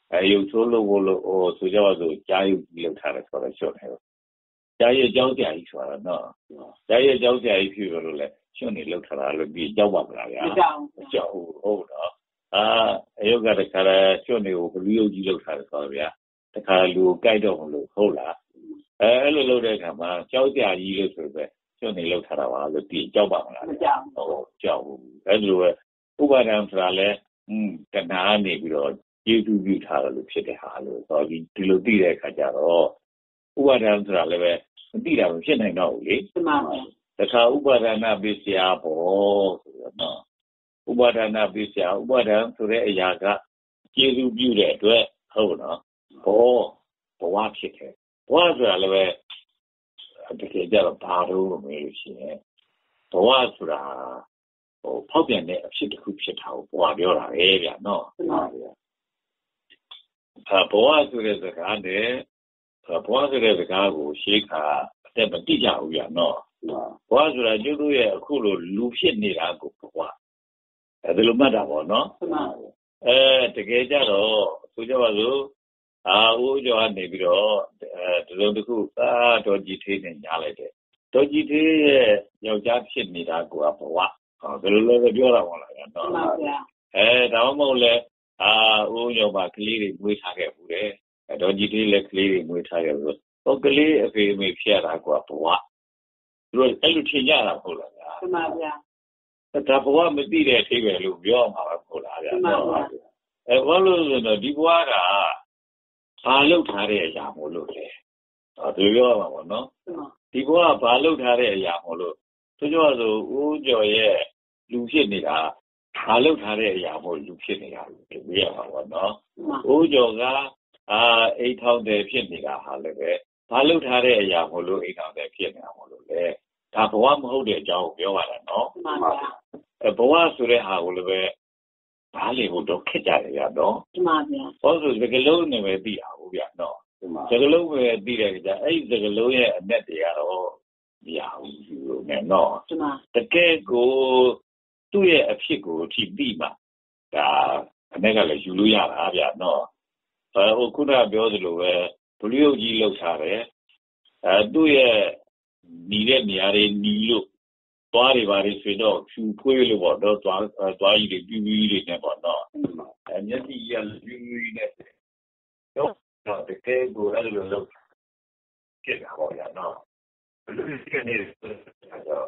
A: အဲရုပ်ဆိုးလို့ဘလို့ဟိုဆိုကြပါစို့ကြားရုပ်ကြီးလောက်ထားတယ်ဆိုတော့ရှုပ်နေတော့ကြားရဲ့ကြောက်ကြကြီးဆိုတာနော်ကြားရဲ့ကြောက်ကြကြီးဖြစ်လို့လဲရှုပ်နေလောက်ထားတာလို့ပြီးကြောက်ပါမလားဗျာကြောက်ဟုတ်ဟုတ်တော့အာအယုတ်ကတခါလဲရှုပ်နေကိုဘလူးရုပ်ကြီးလောက်ထားတယ်ဆိုတော့ဗျာတခါလူကိုကြိုက်တော့မလို့ဟုတ်လားအဲအဲ့လိုလုပ်တဲ့အခါမှာကြောက်ကြကြီးလို့ဆိုပဲရှုပ်နေလောက်ထားတာပါလို့ပြီးကြောက်ပါမလားကြောက်ဟုတ်ကြောက်ဘူးအဲ့လိုပဲဥပါဒံဆိုတာလဲอืมတဏှာနေပြီးတော့ကျေးဇူးပြုထားတယ်လို့ဖြစ်တဲ့ဟာလို့ဆိုပြီးဒီလိုသိတဲ့အခါကျတော့ဥပါဒံဆိုတာလည်းပဲမသိတာမဖြစ်နိုင်တော့ဘူးလေမှန်ပါဘူးတခါဥပါဒနာပစ္စယဘောဆိုတော့နော်ဥပါဒနာပစ္စယဥပါဒံဆိုတဲ့အရာကကျေးဇူးပြုတဲ့အတွက်ဟုတ်နော်ဘောဘဝဖြစ်တယ်ဘဝဆိုတာလည်းပဲတကယ်ကြတော့ဘာလို့လို့မေးလို့ရှိရင်ဘဝဆိုတာဟိုဖောက်ပြန်တဲ့အဖြစ်တစ်ခုဖြစ်တာကိုဘဝပြောတာပဲဗျာနော်မှန်ပါဗျာအဲဘဝဆိုတဲ့စကားနဲ့ဘဝဆိုတဲ့စကားကိုရှေးခါအတက်မတိကြဘူးဗျာနော်ဘဝဆိုတာကျုပ်တို့ရဲ့အခုလိုလူဖြစ်နေတာကိုဘဝအဲဒီလိုမှတ်တာပေါ့နော်အဲတကယ်ကြတော့ဆိုကြပါစို့အာဦးကျော်ကနေပြီးတော့အဲဒီလိုတစ်ခုအာတော်ကြီးသေးနေညားလိုက်တယ်တော်ကြီးသေးရဲ့ယောက်ျားဖြစ်နေတာကိုဘဝဘယ်လိုလဲပြောတာပေါ့လားနော်မှန်ပါဗျာအဲဒါမှမဟုတ်လဲအာဦးကျော်ပါကလေးတွေမွေးထားခဲ့ဘူးတယ်တော်ကြီးသေးလည်းကလေးတွေမွေးထားခဲ့ဘူးဟောကလေးအဖေအမေဖြစ်ရတာကဘဝသူတို့အဲ့လိုထင်ကြတာမဟုတ်လားဗျာမှန်ပါဗျာဒါဘဝမသိတဲ့အထိပဲလို့ပြောမှာပဲမဟုတ်လားဗျာမှန်ပါဗျာအဲဘာလို့လဲဆိုတော့ဒီဘဝကဘာလုပ်ထားတဲ့အရာမို့လို့လဲအဲဒါပြောရမှာပေါ့နော်ဒီဘဝကဘာလုပ်ထားတဲ့အရာမို့လို့ဆိုကြပါစို့ဦးကျော်ရဲ့လူဖြစ်နေတာဘာလုပ်ထားတဲ့အရာမို့လူဖြစ်နေတာလို့ပြောရမှာပေါ့နော်ဦးကျော်ကအာအိတ်ထောင်တယ်ဖြစ်နေတာဟာလည်းပဲဘာလုပ်ထားတဲ့အရာမို့လို့အိတ်ထောင်တယ်ဖြစ်နေတာမို့လို့လေဒါဘဝမဟုတ်တဲ့အကြောင်းကိုပြောပါတာနော်မှန်ပါဗျာအဲဘဝဆိုတဲ့ဟာကိုလည်းပဲဘာလေဟိုတော့ခက်ကြတယ်ဗျာနော်မှန်ပါဗျာဟောဆိုစကလုံးနဲ့ပဲသိတာဟုတ်ဗျာနော်စကလုံးပဲသိတဲ့ကြအဲ့ဒီစကလုံးရဲ့အနက်တွေကတော့မရဘူးလို့နဲ့နော်တကယ်ကိုသူ့ရဲ့အဖြစ်ကိုအထိပြီးမှဒါအနေကလည်းယူလို့ရတာဗျာနော်အဲဟိုခုနပြောသလိုပဲဘလူးရုပ်ကြီးလောက်ထားတယ်အဲသူ့ရဲ့ညီတဲ့နေရာတွေညီလို့သွားတွေပါတွေဆိုတော့ဖြူဖွေးလို့ပေါ့တော့သွားသွားကြီးတွေပြူးပြူးတွေနဲ့ပေါ့နော်အဲမျက်စိရပြူးပြူးနဲ့တော့တကယ်ကိုအဲ့လိုလုပ်ဖြစ်တာပေါ့ဗျာနော်ဘလူးကြီးနေတော့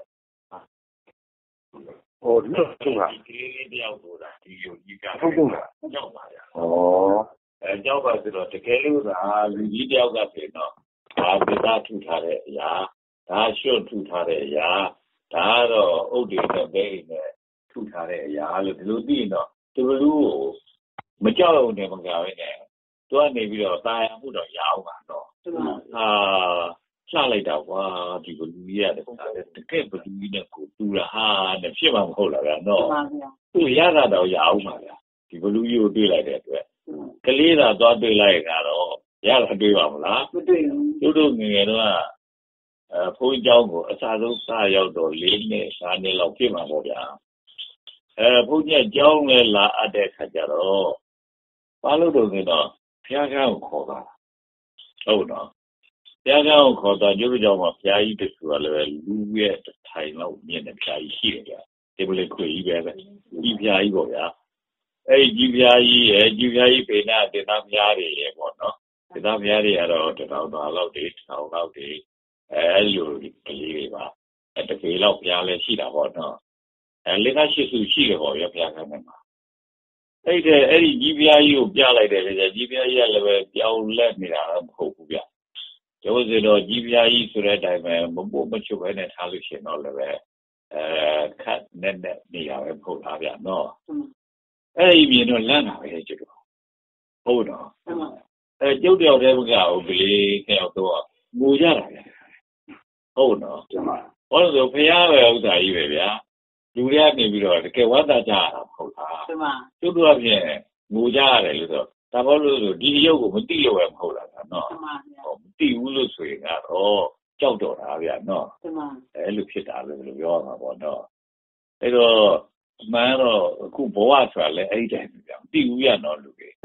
A: ဟိုလို့ဆိုတာဒီလေးတယောက်ဆိုတာဒီယုံကြည်ကြဟုတ်ကဲ့ကြောက်ပါဗျာဩအဲကြောက်ပါဆိုတော့တကယ်လို့သာလူကြီးတယောက်ကဆိုတော့ဒါပြတာထူထားတဲ့အရာဒါရှုပ်ထူထားတဲ့အရာဒါကတော့အုတ်တွေနဲ့ဘဲတွေနဲ့ထူထားတဲ့အရာလို့ဒီလိုသိရင်တော့သူတို့ကိုမကြောက်အောင်နေမကြဘဲနဲ့သူကနေပြီးတော့တာယာမှုတော့ရအောင်ပါတော့ဟာချလိုက်တာကွာဒီဘလူကြီးရတယ်တကယ်ဘလူကြီးနဲ့ကိုတူတာဟာနဲ့ဖြစ်မှာမဟုတ်လားဗျာနော်သူရတာတော့ရအောင်ပါဗျာဒီဘလူကြီးကိုတွေ့လိုက်တဲ့အတွက်ကလေးသာသွားတွေ့လိုက်ကတော့ရတာတွေ့ပါမလားမတွေ့ဘူးသူတို့ငယ်ငယ်တော့အဲဘုန်းကြီးเจ้าကိုအစားဆုံးစားရောက်တော့၄နှစ်၅နှစ်လောက်ဖြစ်မှာပေါ့ဗျာအဲဘုန်းကြီးเจ้าလည်းလာအပ်တဲ့ခါကျတော့ဘာလို့တော့ဆိုတော့ဘုရားကျောင်းကိုခေါ်တာဟုတ်တော့ဘုရားကျောင်းကိုခေါ်တော့ကျုပ်ကျောင်းမှာဘုရားကြီးတဆူကလည်းလူရဲ့ထိုင်လောက်မြင့်တဲ့ဘုရားကြီးရှိတယ်ဗျာဒီလိုခွေကြီးပဲပဲဒီဘုရားကြီးပေါ့ဗျာအဲ့ဒီဘုရားကြီးရဲ့ဒီဘုရားကြီးပေနာတေသားဘုရားတွေရဲ့ပေါ့နော်တေသားဘုရားတွေကတော့တထောင်တော်လောက်တွေထောင်လောက်တွေအဲလိုကလေးတွေပါအဲတကယ်တော့ဘုရားလည်းရှိတာပေါ့နော်အဲလက်ကရှိစုရှိတယ်ပေါ့ဗျာဘုရားကမှမှာအဲ့ဒီအဲ့ဒီကြီးဘုရားကြီးကိုပြလိုက်တယ်လေကြီးဘုရားကြီးကလည်းပဲပြောင်းလဲနေတာတော့မဟုတ်ဘူးဗျာကျိုးစတော့ကြီးဘုရားကြီးဆိုတဲ့အတိုင်းပဲမပို့မချုပ်ပဲနဲ့ထားလို့ရှိရင်တော့လည်းပဲအဲခတ်နဲ့နဲ့နေရပဲပို့ထားဗျာနော်အဲ့ဒီပြင်တော့လန့်တာပဲကျတော့ဟုတ်တော့အဲကျုပ်တယောက်တည်းမကဘူးကလေးတယောက်တော့ငိုကြတာဗျာဟုတ်နော်ဘာလို့ဆိုဖះပဲဥစ္စာကြီးပဲဗျာလူတွေကနေပြီးတော့တကယ်ဝတ်သားကြရတာမဟုတ်လားကျမကျုပ်တို့အပြင်ငိုကြရတယ်လို့ဆိုဒါဘာလို့ဆိုဒီရုပ်ကိုမသိလို့ပဲမဟုတ်လားနော်ကျမဟောမသိဘူးလို့ဆိုရင်ကတော့ကြောက်တော့တာဗျာနော်ကျမအဲ့လိုဖြစ်တာလို့ပြောရမှာပေါ့နော်အဲ့တော့အမှန်တော့အခုဘဝဆိုတာလဲအဲ့ဒီတိုင်းဗျာမသိဘူးရတော့လူတွေကျမ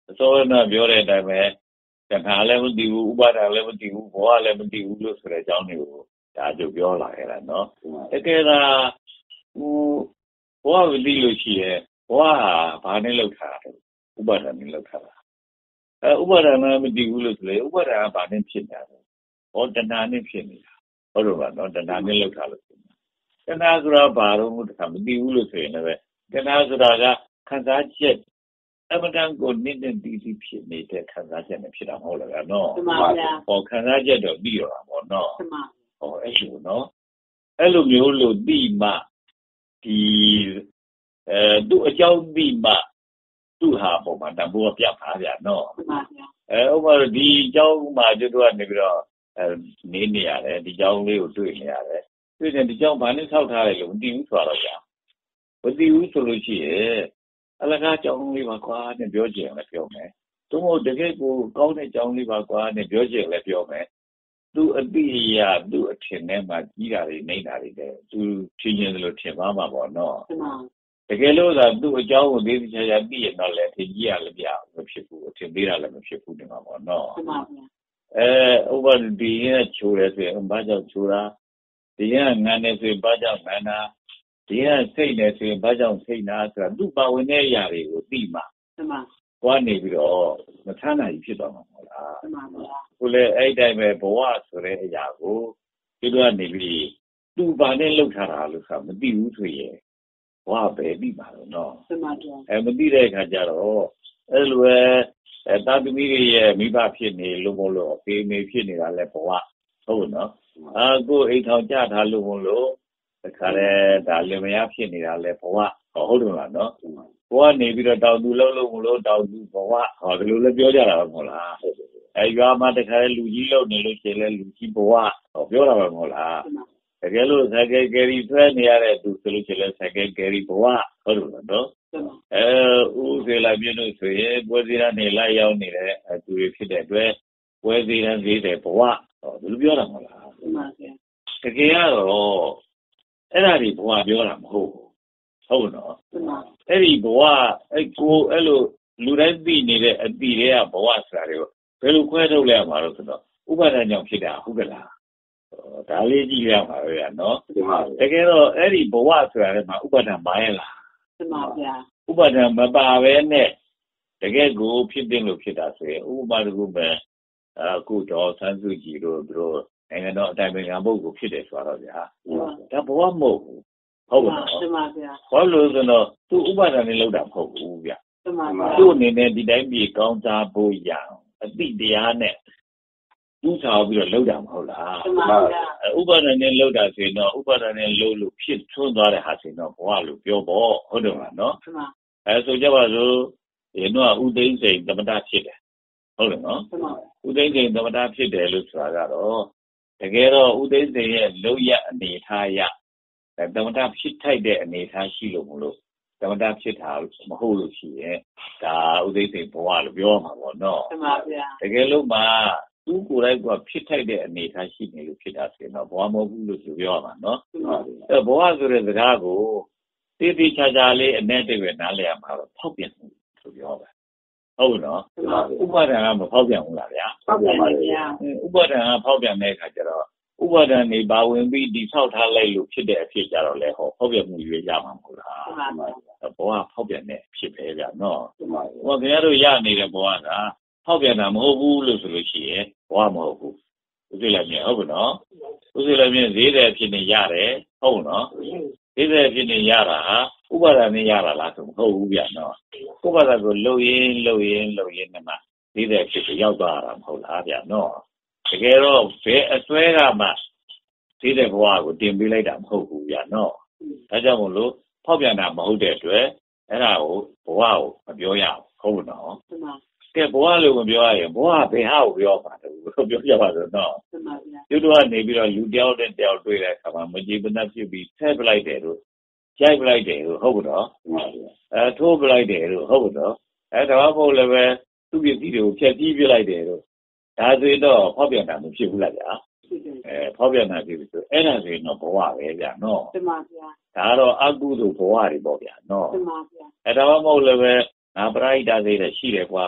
A: so naပြောတဲ့အတိုင်းပဲတဏှာလည်းမတည်ဘူးဥပါဒလည်းမတည်ဘူးဘဝလည်းမတည်ဘူးလို့ဆိုတဲ့အကြောင်းတွေကိုဒါကြိုပြောလာခဲ့တာနော်တကယ်သာဟိုဘဝမတည်လို့ရှိရဲ့ဘဝဟာဘာနဲ့လောက်ထားတာဥပါဒနဲ့လောက်ထားတာအဲဥပါဒနဲ့မတည်ဘူးလို့ဆိုလေဥပါဒကဘာနဲ့ဖြစ်နေတာလဲဟောတဏှာနဲ့ဖြစ်နေတာဟုတ်တော့ပါနော်တဏှာနဲ့လောက်ထားလို့တဏှာဆိုတာဘာလို့တခါမတည်ဘူးလို့ဆိုရင်လည်းတဏှာဆိုတာကခံစားချက်အမှန်တန်ကိုနစ်နစ်တီးတီးဖြစ်နေတဲ့ခံစားချက်နဲ့ဖြစ်တာမဟုတ်လားနော်
B: မှန်ပါဗျာ
A: ဟောခံစားချက်တော့ပြီးတော့တာပေါ့နော်
B: မှန်ပါ
A: ဟောအဲ့လိုနော်အဲ့လိုမျိုးလို့ပြီးမှဒီအဲသူ့အကြောင်းပြီးမှသူ့ဟာပုံမှာတဘိုးကပြတ်ပါဗျာနော်
B: မှန်ပါဗျာ
A: အဲဥပမာဒီအကြောင်းမှာကျွတ်ကနေပြီးတော့အဲနေနေရတယ်ဒီအကြောင်းလေးကိုတွေ့နေရတယ်တွေ့နေဒီအကြောင်းဘာနဲ့ဆောက်ထားလဲလို့မသိဘူးဆိုတော့ဗျာမသိဘူးဆိုလို့ရှိရင်အလကားကြောင်းလေးပါကွာနဲ့ပြောကြရင်လည်းပြောမယ်။သို့မဟုတ်တကယ်ကိုကောင်းတဲ့ကြောင်းလေးပါကွာနဲ့ပြောကြရင်လည်းပြောမယ်။သူအတိအရာသူအထင်ထဲမှာကြီးတာတွေနေတာတွေလည်းသူထင်ရင်လို့ထင်ပါမှာပေါ့နော်။တကယ်လို့သာသူ့အကြောင်းကိုသိသိချာချာသိရင်တော့လည်းထင်ကြီးရလည်းပြမဖြစ်ဘူးအထင်သေးတာလည်းမဖြစ်ဘူးဒီမှာပေါ့နော်။အဲဥပမာဒီရဲ့ချိုးရဲဆိုရင်ဘာကြောင့်ချိုးတာဒီရဲ့ငန်းနေဆိုရင်ဘာကြောင့်ငန်းတာဒီကစိတ်နဲ့ဆိုရင်ဘာကြောင့်စိတ်နာဆိုတာသူ့ပါဝင်တဲ့အရာတွေကိုသိမှ
B: မှန်ပါ
A: ဘဝနေပြီးတော့မထမ်းနိုင်ဖြစ်သွားမှာမဟုတ်လား
B: မှန်ပါဗျာ
A: ကိုလည်းအဲ့တိုင်းပဲဘဝဆိုတဲ့အရာကိုဒီလိုကနေပြီးသူ့ဘာနဲ့လှုပ်ထားတာလို့ဆိုတာမသိဘူးဆိုရင်ဘဝပဲပြီးပါတော့နော်
B: မှန်ပါဗျာ
A: အဲမသိတဲ့အခါကျတော့အဲ့လိုပဲအဲတာသမီတွေရဲ့မိဘဖြစ်နေလို့မလို့ဖေးမေဖြစ်နေတာလဲဘဝဟုတ်နော်အာကိုအိမ်ထောင်ကြထားလို့မလို့တခါလဲဒါလင်မယားဖြစ်နေတာလဲဘဝဟုတ်တယ်လားနော်ဘဝနေပြီးတော့တောင်သူလုံးလုံးမလို့တောင်သူဘဝဟောဒီလိုလဲပြောကြတာပဲမဟုတ်လားအဲရွာမှာတခါလဲလူကြီးလုံးနေလို့ရှိရင်လဲလူကြီးဘဝဟောပြောတာပဲမဟုတ်လားတကယ်လို့ဆိုင်ကယ်ကယ်ရီဆွဲနေရတဲ့သူဆိုလို့ရှိရင်လဲဆိုင်ကယ်ကယ်ရီဘဝဟုတ်တယ်လားနော်အဲဦးစေလာပြည့်လို့ဆိုရင်ပွဲစည်းရနေလိုက်ရောက်နေတဲ့သူတွေဖြစ်တဲ့အတွက်ပွဲစည်းရသေးတဲ့ဘဝဟောဒီလိုပြောတာမဟုတ်လား
B: မှန်ပါဗျာ
A: တကယ်ကတော့အဲ့ဒါဒီဘဝပြောတာမဟုတ်ဘူးဟုတ်နော်အဲ့ဒီဘဝအဲ့ကိုအဲ့လိုလူတိုင်းသိနေတဲ့အတိတွေကဘဝဆိုတာတွေကိုဘယ်လိုခွဲထုတ်လဲမှာလို့ဆိုတော့ဥပါဒဏ်ကြောင့်ဖြစ်တာဟုတ်ကလားဒါလေးကြည့်ရမှာပဲနော်တကယ်တော့အဲ့ဒီဘဝဆိုတာလည်းမှာဥပါဒဏ်ပါရဲ့လား
B: မှန်ပါဗျာ
A: ဥပါဒဏ်မပါပဲနဲ့တကယ်ကိုဖြစ်တင်လို့ဖြစ်တာဆိုရင်ဥပမာတခုပဲအခုတော့ဆန်းစုကြည်တို့တို့နိုင်ငံတော်အတိုင်ပင်ခံပုဂ္ဂိုလ်ဖြစ်တယ်ဆိုတော့ဗျာဒါဘဝမဟုတ်ဘူးဟုတ်ပါ
B: ဘူးမှန်ပါဗျာ
A: ဘာလို့ဆိုတော့သူဥပါဒဏ်နဲ့လောက်တာမဟုတ်ဘူးဗျာ
B: မှန်ပါဗျာ
A: သူ့အနေနဲ့ဒီတိုင်းပြည်ကောင်းစားဖို့ရအောင်အတိတရားနဲ့သူ့ထားပြီးတော့လောက်တာမဟုတ်လား
B: မှန်ပါဗျာ
A: ဥပါဒဏ်နဲ့လောက်တာဆိုရင်တော့ဥပါဒဏ်နဲ့လောက်လို့ဖြစ်ထွန်းသွားတဲ့ဟာဆိုတော့ဘဝလို့ပြောပေါ့ဟုတ်တယ်မလားနော်
B: မှန်ပါ
A: အဲဆိုကြပါစို့ရေတော့ဥသိမ်းစိန်သမတဖြစ်တယ်ဟုတ်တယ်နော်
B: မှန်ပါ
A: ဥသိမ်းစိန်သမတဖြစ်တယ်လို့ဆိုတာကတော့တကယ်တော့ဥသိမ်းစိန်ရဲ့လောက်ရအနေထားရသမတဖြစ်ထိုက်တဲ့အနေထားရှိလို့မလို့သမတဖြစ်တာမဟုတ်လို့ရှိရင်ဒါဥသိမ်းစိန်ဘဝလို့ပြောမှာပေါ့နော်
B: မှန်ပါဗျာ
A: တကယ်လို့မှသူ့ကိုယ်တိုင်ကဖြစ်ထိုက်တဲ့အနေထားရှိနေလို့ဖြစ်တာဆိုရင်တော့ဘဝမဟုတ်ဘူးလို့ပြောရမှာနော်အဲဘဝဆိုတဲ့စကားကိုတိတိကျကျလေးအနဲ့တည်းပဲနားလည်ရမှာတော့ဖောက်ပြန်မှုလို့ပြောပါဟုတ်နော်ဥပါဒဏ်ကမဖောက်ပြန်ဘူးလားဗျာ
B: ဖောက်ပြန်ပါဗျာ
A: ဥပါဒဏ်ကဖောက်ပြန်တဲ့အခါကျတော့ဥပါဒဏ်နေပါဝင်ပြီးဒီဆောက်ထားလိုက်လို့ဖြစ်တဲ့အဖြစ်ကြတော့လေဟောဖောက်ပြန်မှုရွေးကြမှာမဟုတ်လား
B: မှန်ပါဗျာ
A: ဘဝဖောက်ပြန်တဲ့ဖြစ်ပဲဗျာနော်ဟောခင်ဗျားတို့ရနေတဲ့ဘဝကဖောက်ပြန်တာမဟုတ်ဘူးလို့ဆိုလို့ရှိရင်ဘဝမဟုတ်ဘူးဥစ္စာလည်းမြင်ဟုတ်ဘူးနော်ဥစ္စာလည်းမြင်ဈေးတယ်ဖြစ်နေရတယ်ဟုတ်နော်ဈေးတယ်ဖြစ်နေရတာဥပါဒဏ်နဲ့ရတာလားဆိုမဟုတ်ဘူးဗျာနော်ဥပါဒဏ်ကိုလှုပ်ရင်းလှုပ်ရင်းလှုပ်ရင်းနဲ့မှဈေးတယ်ဖြစ်ကိုရောက်သွားတာမဟုတ်လားဗျာနော်တကယ်တော့ဘယ်အစွဲကမှဈေးတဲ့ဘဝကိုတင်ပေးလိုက်တာမဟုတ်ဘူးဗျာနော်ဒါကြောင့်မို့လို့ဖောက်ပြန်တာမဟုတ်တဲ့အတွက်အဲ့ဒါကိုဘဝကိုမပြောရဘူးဟုတ်နော်ကဲဘဝလို့မပြောရရင်ဘဝဘယ်ဟာကိုပြောမှာလဲပြောကြပါစို့နော်သူတို့ကနေပြီးတော့လူတယောက်နဲ့တယောက်တွေ့တဲ့အခါမှာမကြည်မနှက်ဖြစ်ပြီးဆဲပလိုက်တယ်လို့ကြိုက်ပလိုက်တယ်လို့ဟုတ်နော်အဲထိုးပလိုက်တယ်လို့ဟုတ်နော်အဲဒါမှမဟုတ်လည်းပဲသူ့ပစ္စည်းတွေကိုဖျက်ဆီးပြလိုက်တယ်လို့ဒါဆိုရင်တော့ဖောက်ပြန်တာမဖြစ်ဘူးလားဗျာအဲဖောက်ပြန်တာဖြစ်ပြီဆိုအဲ့ဒါဆိုရင်တော့ဘဝပဲဗျာနော်
B: တမန်ဗျာ
A: ဒါတော့အကုသိုလ်ဘဝတွေပေါ့ဗျာနော်
B: တမန်ဗျာ
A: အဲဒါမှမဟုတ်လည်းပဲငါပရိဒတ်သေးတယ်ရှိတယ်ကွာ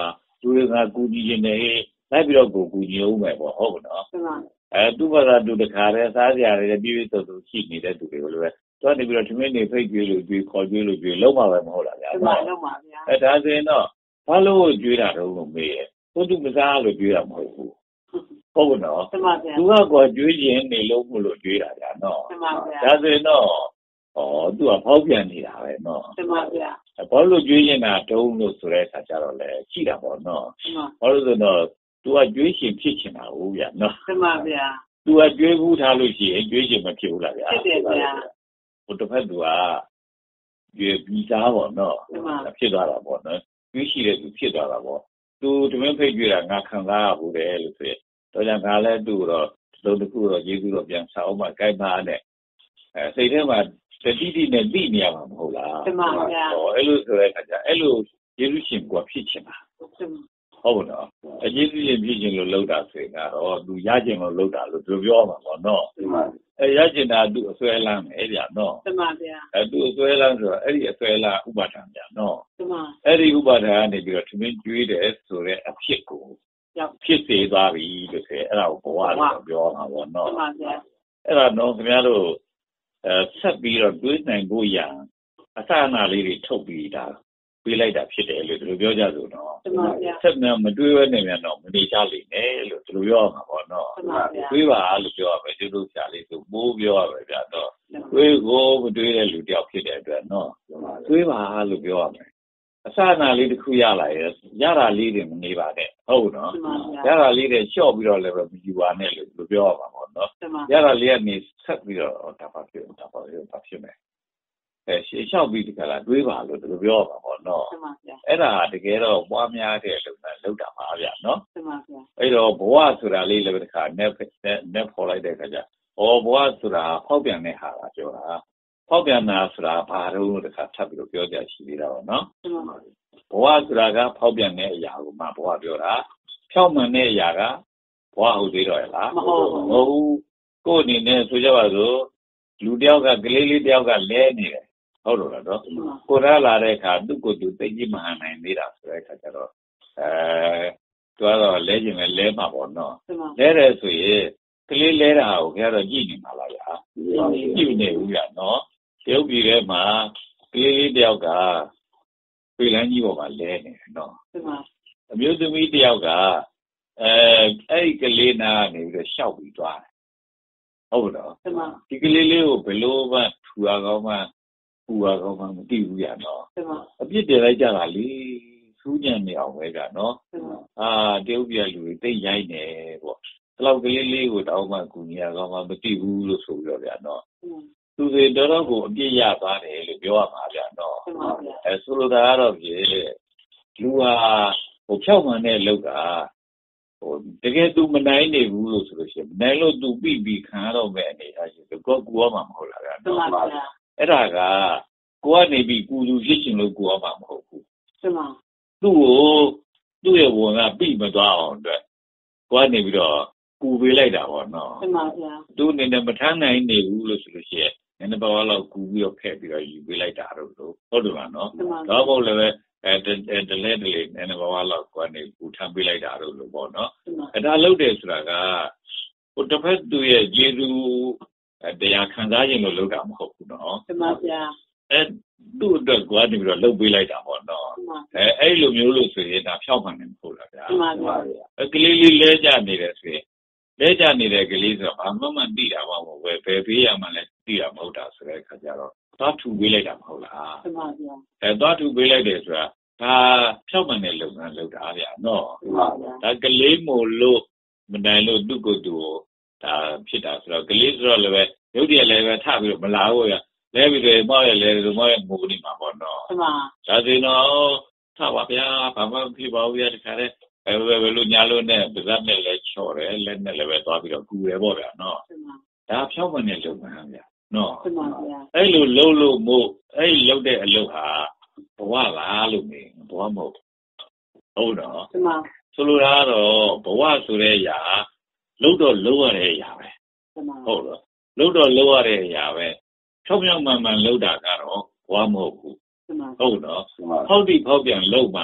A: သူကကူညီနေလိုက်ပြီးတော့ကိုကူညီအောင်ပဲပေါ့ဟုတ်နော်အဲသူကသာသူတခါတည်းစားကြရတယ်ပြည့်ပြည့်စုံစုံရှိနေတဲ့သူတွေကိုလည်းတော့နေပြီးတော့ထမင်းနေဖိတ်ကြွေးလို့ကြွေးခေါ်ကြွေးလို့ကြွေးလုံးပါပဲမဟုတ်လားဗျာ
B: လုံးပါလုံးပါဗျာ
A: အဲဒါဆိုရင်တော့ဘာလို့ကြွေးတာတော့လို့မေးရဘုသူမစားလို့ကြွေးတာမဟုတ်ဘူးဟုတ်နော်
B: တမဗျာ
A: သူကကောကြွေးခြင်းနေလို့မလို့ကြွေးတာဗျာနော်
B: တမဗျာ
A: ဒါဆိုရင်တော့ဩသူကဖောက်ပြန်နေတာပဲနော်
B: တမဗျာ
A: ဘာလို့ကြွေးနေတာတုံးလို့ဆိုတဲ့အခါကျတော့လေရှိတာပေါ့နော်ဘာလို့ဆိုတော့သူကကြွေးရှင်ဖြစ်ချင်တာဟုတ်ဗျာနော်
B: တမဗျာ
A: သူကကြွေးဘူးထားလို့ရှိရင်ကြွေးရှင်မဖြစ်ဘူးလားဗျာ
B: ဖြစ်တယ်ဗျာ
A: ဟိုတစ်ဖက်သူကကြွေးပြီးသားပေါ့နော်ဖြစ်သွားတာပေါ့နော်ကြွေးရှိတဲ့သူဖြစ်သွားတာပေါ့သူတမင်ဖိတ်ကြွေးတာငါခံစားရဘူးတယ်လို့ဆိုရင်တော့ကြောင့်ငါလည်းသူ့တော့လုံးတစ်ခုတော့ကျေးဇူးတော့ပြန်ဆောင်အောင်မှကြိုက်ပါနဲ့အဲစိတ်ထဲမှာတတိတိနဲ့သိနေရမှာမဟုတ်လား
B: တမန်ဗျာ
A: ဟောအဲ့လိုဆိုတဲ့အခါကျအဲ့လိုယေရှုရှင်ကဖြစ်ချင်တာဟုတ်နော်အယေရှုရှင်ဖြစ်ချင်လို့လှုပ်တာဆိုရင်ကတော့သူရချင်လို့လှုပ်တာလို့သူပြောမှာပေါ့နော်အဲရချင်တာသူအစွဲလမ်းပဲဗျာနော်
B: တမန်ဗျာ
A: အဲသူအစွဲလမ်းဆိုတော့အဲ့ဒီအစွဲလမ်းဥပါဒံဗျာနော်
B: တမန်
A: အဲ့ဒီဥပါဒံကနေပြီးတော့ထမင်းကျွေးတယ်ဆိုတဲ့အဖြစ်ကိုဖြစ်စေသွားပြီလို့ဆိုရင်အဲ့ဒါကိုဘဝလို့ပြောမှာပေါ့နော်
B: တမန်ဗျာ
A: အဲ့ဒါတော့ခင်ဗျားတို့အဲဆက်ပြီးတော့တွေးနိုင်ဖို့ရန်အစအနလေးတွေထုတ်ပြီးတာပြေးလိုက်တာဖြစ်တယ်လို့သူတို့ပြောကြဆိုတော့ဆက်မှမတွေးရနဲ့မြန်တော့မနေချလိမ့်နဲ့လို့သူတို့ပြောမှာပေါ့နော်တွေးပါလို့ပြောရမယ်သူတို့ဆရာလေးဆိုပိုးပြောရမယ်ဗျာတော့တွေးကိုမတွေးတဲ့လူတယောက်ဖြစ်တဲ့အတွက်နော်တွေးပါလို့ပြောရမယ်အစအနလေးတစ်ခုရလာရရတာလေးတွေမနေပါနဲ့ဟုတ်နော်ရတာလေးတွေလျှော့ပြီးတော့လည်းမယူပါနဲ့လို့သူပြောရမှာပေါ့နော်ရတာလေးကနေဆက်ပြီးတော့ဒါပါဖြစ်ဒါပါဖြစ်ဒါဖြစ်မယ်အဲရှေ့လျှောက်ပြီးဒီကလာတွေးပါလို့သူပြောရမှာပေါ့နော်အဲ့ဒါတကယ်တော့ပွားများတဲ့လုံတာလုံတာပါဗျာနော်အဲ့တော့ဘဝဆိုတာလေးလည်းတစ်ခါနဲ့နဲ့ပေါ်လိုက်တဲ့အခါကျဩဘဝဆိုတာဖောက်ပြန်တဲ့ဟာလားပြောတာဖောက်ပြန်တာဆိုတာဘာလို့တခါထပ်ပြီးတော့ပြောကြရှိသေးတာပေါ့နော်ဘဝဆိုတာကဖောက်ပြန်တဲ့အရာကိုမှဘဝပြောတာဖြောက်မှန်တဲ့အရာကဘဝဟုတ်သေးတော့ရလား
B: မဟုတ်
A: ဘူးကိုယ်အနေနဲ့ဆိုကြပါစို့လူတယောက်ကကလေးလေးတယောက်ကလဲနေတယ်ဟုတ်လို့လားနော်ကိုရလာတဲ့အခါသူ့ကိုယ်သူသိကြီးမဟန်နိုင်သေးတာဆိုတဲ့အခါကျတော့အဲသူကတော့လဲခြင်းပဲလဲမှာပေါ့နော်လဲတယ်ဆိုရင်ကလေးလဲတာကိုခင်ဗျားတော့ကြည့်နေမှာလားဗျာကြည့်နေဘူးဗျာနော်ရုပ်ပြည်ထဲမှာကလေးလေးတယောက်ကပြည်လန်းကြီးပေါ်မှာလဲနေတယ်နော်အမျိုးသမီးတယောက်ကအဲအဲ့ဒီကလေးနာကနေပြီးတော့ရှောက်ပြီးသွားတယ်ဟုတ်တော့ဒီကလေးလေးကိုဘယ်လိုမှထူအောင်ကောင်းမှပူအောင်ကောင်းမှမသိဘူးရနော်အပြစ်တင်လိုက်ကြတာလေစူးညံနေအောင်ပဲကြနော်အာတရုတ်ပြည်လူတွေတိတ်ရိုက်နေပေါ့ဒီလောက်ကလေးလေးကိုတောင်းမှကူညီရကောင်းမှမသိဘူးလို့ဆိုပြီးတော့ဗျာနော်သူတွေတော်တော်ကိုအပြစ်ရသွားတယ်လို့ပြောရမှာဗျာနော်အဲဆိုလိုတာကတော့ပြေလူဟာဟိုဖြောက်မှန်တဲ့လောက်ကဟိုတကယ်သူမနိုင်နေဘူးလို့ဆိုလို့ရှိရင်မနိုင်လို့သူပြီးပြီးခံရတော့မဲ့အနေအချင်းကိုကူရမှာမဟုတ်လားဗျာနော်အဲ့ဒါကကိုကနေပြီးကူသူဖြစ်ချင်လို့ကူရမှာမဟုတ်ဘူး
B: မှန်ပါ
A: သူ့ကိုသူ့ရဲ့ဝန်ကပြီးမသွားအောင်အတွက်ကိုကနေပြီးတော့ကူပေးလိုက်တာပေါ့နော်
B: မှန်ပါဗျာ
A: သူအနေနဲ့မထမ်းနိုင်နေဘူးလို့ဆိုလို့ရှိရင်နည်းနည်းပါးပါးလောက်ကူပြီးတော့ဖက်ပြီးတော့ယူပေးလိုက်တာတော့ဟုတ်တယ်မလားနော်တော့မဟုတ်လည်းပဲအဲတလဲတလေနည်းနည်းပါးပါးလောက်ကနေကူထမ်းပေးလိုက်တာတော့လို့ပေါ့နော်အဲဒါလုပ်တယ်ဆိုတာကဟိုတစ်ဖက်သူရဲ့ကျေးဇူးတရားခံစားခြင်းလို့လုပ်တာမဟုတ်ဘူးနော်
B: မှန်ပါဗျာ
A: အဲသူ့အတွက်ကနေပြီးတော့လုပ်ပေးလိုက်တာပေါ့နော်အဲအဲ့လိုမျိုးလို့ဆိုရင်ဒါဖြောက်မှန်နေမဟုတ်လားဗျာ
B: မှန်ပါဗျာ
A: အဲကလေးလေးလဲကြနေတယ်ဆိုရင်လဲကြနေတဲ့ကလေးဆိုတော့ဘာမှမသိတာမဟုတ်ဘူးပဲဘယ်ပေးရမှလည်းသိတာမဟုတ်တာဆိုတဲ့အခါကျတော့သွားထူပေးလိုက်တာမဟုတ်လား
B: မှန်ပါဗျာ
A: အဲသွားထူပေးလိုက်တယ်ဆိုတာဒါဖြောက်မှန်တဲ့လုပ်ငန်းလုပ်တာဗျာနော်
B: မှန်ပါဗျာ
A: ဒါကလေးမို့လို့မနိုင်လို့သူ့ကိုယ်သူဒါဖြစ်တာဆိုတော့ကလေးဆိုတော့လည်းပဲရုပ်တရက်လည်းပဲထပြီးတော့မလာဘူးရလဲပြီးတော့မောက်ရလဲဆိုမောက်ရငိုနေမှာပေါ့နော်
B: မှန်ပါ
A: ဒါဆိုတော့ထားပါဗျာဘာမှမဖြစ်ပါဘူးရတခါတည်းအဲဘယ်လိုညာလို့နဲ့ပါးစပ်နဲ့လည်းချော်တယ်လက်နဲ့လည်းပဲသွားပြီးတော့ကူတယ်ပေါ့ဗျာနော်ဒါဖြောက်မှန်တဲ့လုပ်ငန်းဗျာနော်
B: မှန်ပါဗျာ
A: အဲ့လိုလှုပ်လို့မို့အဲ့လှုပ်တဲ့အလုပ်ဟာဘဝလားလို့နေဘဝမဟုတ်ဟုတ်တော့
B: မှန်ပါ
A: ဆိုလိုတာကတော့ဘဝဆိုတဲ့အရာလှုပ်တော့လှုပ်ရတဲ့အရာပဲဟုတ်တော့လှုပ်တော့လှုပ်ရတဲ့အရာပဲဖြောက်မြောက်မှန်မှန်လှုပ်တာကတော့ဘဝမဟုတ်ဘူးဟုတ်တော့ဖောက်တိဖောက်ပြန်လှုပ်မှ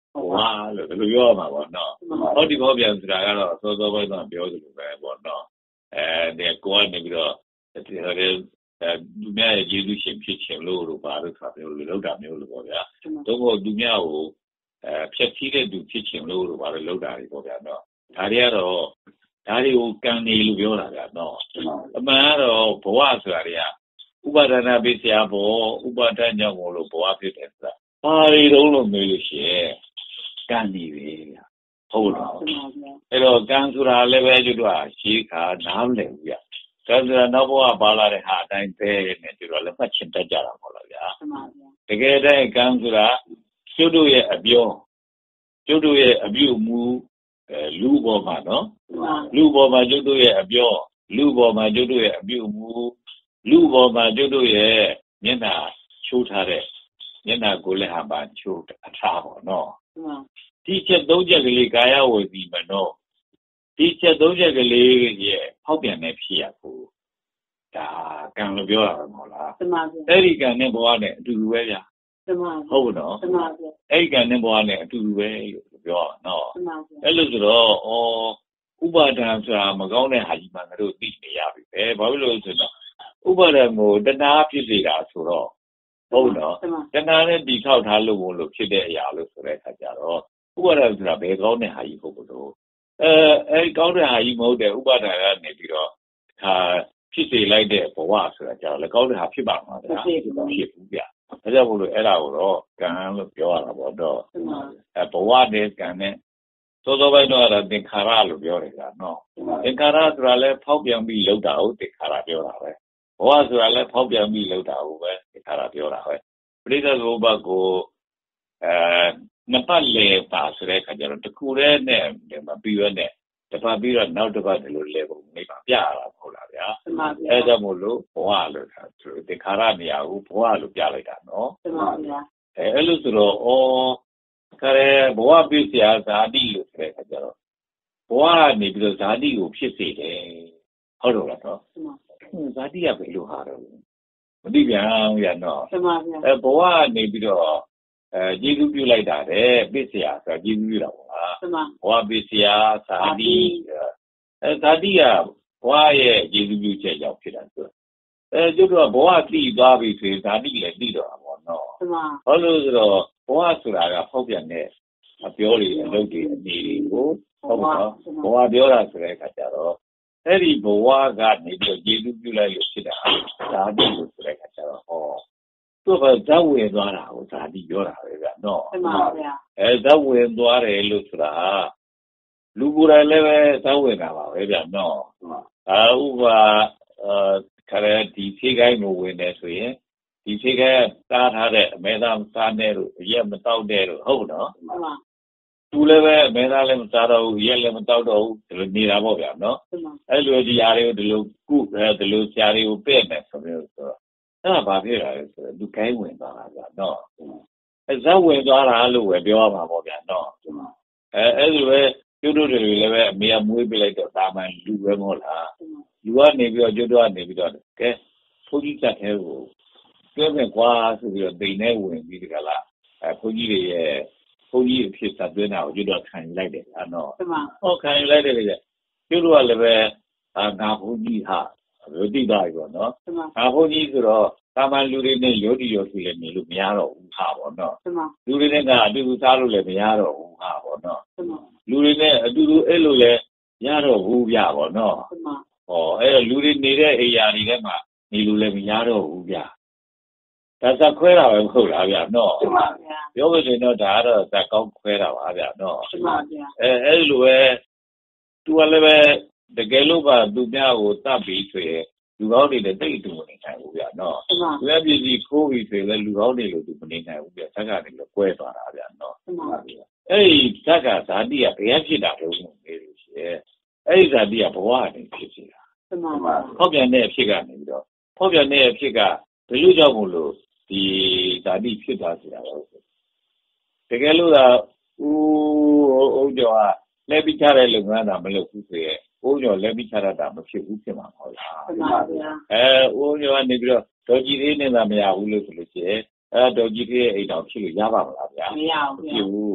A: 哇，那个要嘛不喏，好地方边是那个咯，稍稍微那标准呗不喏，呃，那国那边咯，这个呃，路面也就是先撇前路路吧，都差不多路大没有路过呀，都过路面有呃撇起的都撇前路路吧，路大的过边喏，他俩咯，他俩有干的路标那个喏，那么咯不话说的呀，乌巴丹那边下坡，乌巴丹讲我路不话撇的是，啊，一路路没有些。干的呗，好了。哎喽，干出来那边就多啊，西卡哪来呀？干出来那不啊，巴拉的哈，但是呢，就说那不请大家了，好了呀。这个在干出来，就都也阿标，就都也阿标木，呃，路波嘛喏，路波嘛就都也阿标，路波嘛就都也阿标木，路波嘛就都也人家秋茶的，人家过来还办秋茶好喏。第七都这个里该要我你们喏，第七都这个里也好变的皮啊不，啊，干了表了好了，这里干的不完的，对不对呀？好不喏？哎，干的不完的，对不对？有表喏，哎，那时候哦，五百单是啊，没搞呢，还一般都地的呀，哎，包了是喏，五百单我等他批谁啦，说了。好喏，等他呢地靠他路我路批的呀，路出来他家咯。乌巴达是那别搞呢还有好不多，呃，哎，搞的还有冇的乌巴达那那边咯，他批谁来的不话是了，叫了搞的还批办嘛的，批不标，他家不如哎啦我咯，刚刚都标了不多，哎，不话的刚呢，做做外头那点卡拉路标的个喏，点卡拉是那嘞跑边米路道点卡拉标了喂，不话是那嘞跑边米路道喂，点卡拉标了喂，不哩个罗巴个，呃。那把来把出来看见了，这过来呢，那么比如呢，这把比如闹这把这路来不没把变了，好了呀。哎，这么路不话路他，就得看那面有不话路变来的喏。哎，路是咯，哦，看来不话比些啥地路出来看见了，不话你比如啥地有偏谁的，好了了喏。嗯，啥地也没路好了，我这边人喏。哎，不话你比如。呃，基督教来打的，别是啊，是基督教了啊。是吗？我别是啊，啥的，呃，啥的啊，我也基督教这要去的是，呃，就说我自己抓别是啥的来地的我喏。是吗？好了是咯，我出来个后边的，啊，表里都给你我，好不好？我表达出来看家咯，那里我个那个基督教来有去的，啥的有出来看家咯，哦。这个咱为多啦，我咋地表啦？这个喏，是吗？哎，咱为多啦，路出来，路过来那个咱为干嘛？这边喏，啊，我把呃，看来第七个我为那谁呀？第七个打他的，没当三年了，也没到年了，好喏。是吗？住那个没当那么打到，也那么到到，就是你那么边喏。是吗？哎，路去家里有的路古，哎，的路家里有变的，什么意思？那把别人是都改问到那个喏，哎，咱问到那路外表嘛，我边喏，哎，哎，路外就都这里外没有没别来叫咱们路外么啦，路外那边就到那边的，给普及这条路，这边瓜是个对内问题这个啦，哎，普及的也普及批啥子呢？我就到看来的啊喏，是吗？哦，看来的这个，就说那边啊，拿普及哈。有地大一个喏，是吗？然后你是咯，他们路里呢有的有些人路没有了，无卡不喏，是吗？路里那个就是啥路嘞没有了，无卡不喏，是吗？路里呢就是一路嘞，也了无边不喏，是吗？哦，哎，路里你的哎呀，你干嘛？你路里没有了无边，但是快了还好了边喏，是吗？有个人呢，他的在搞快了话边喏，是吗？哎哎路哎，多那边。这个路吧，路边有大鼻水，路好的的对都不能看无边喏。是吗？主要就是口鼻水了，路好的路都不能看无边，这个那个怪大那边喏。是吗？哎，这个啥地啊？别批打都没有些，哎，啥地啊？不话的批批啊。是吗？后边那批个那个，后边那批个，这路叫不路，的啥地批打是啊？这个路啊，我我叫啊，那边下来路啊，咱们路不是。我叫那边查的，咱们去五千万好啦。哎，我叫那个到几天呢？咱们也五六十六些，呃，到几天一张批个哑巴不啦？没有，有。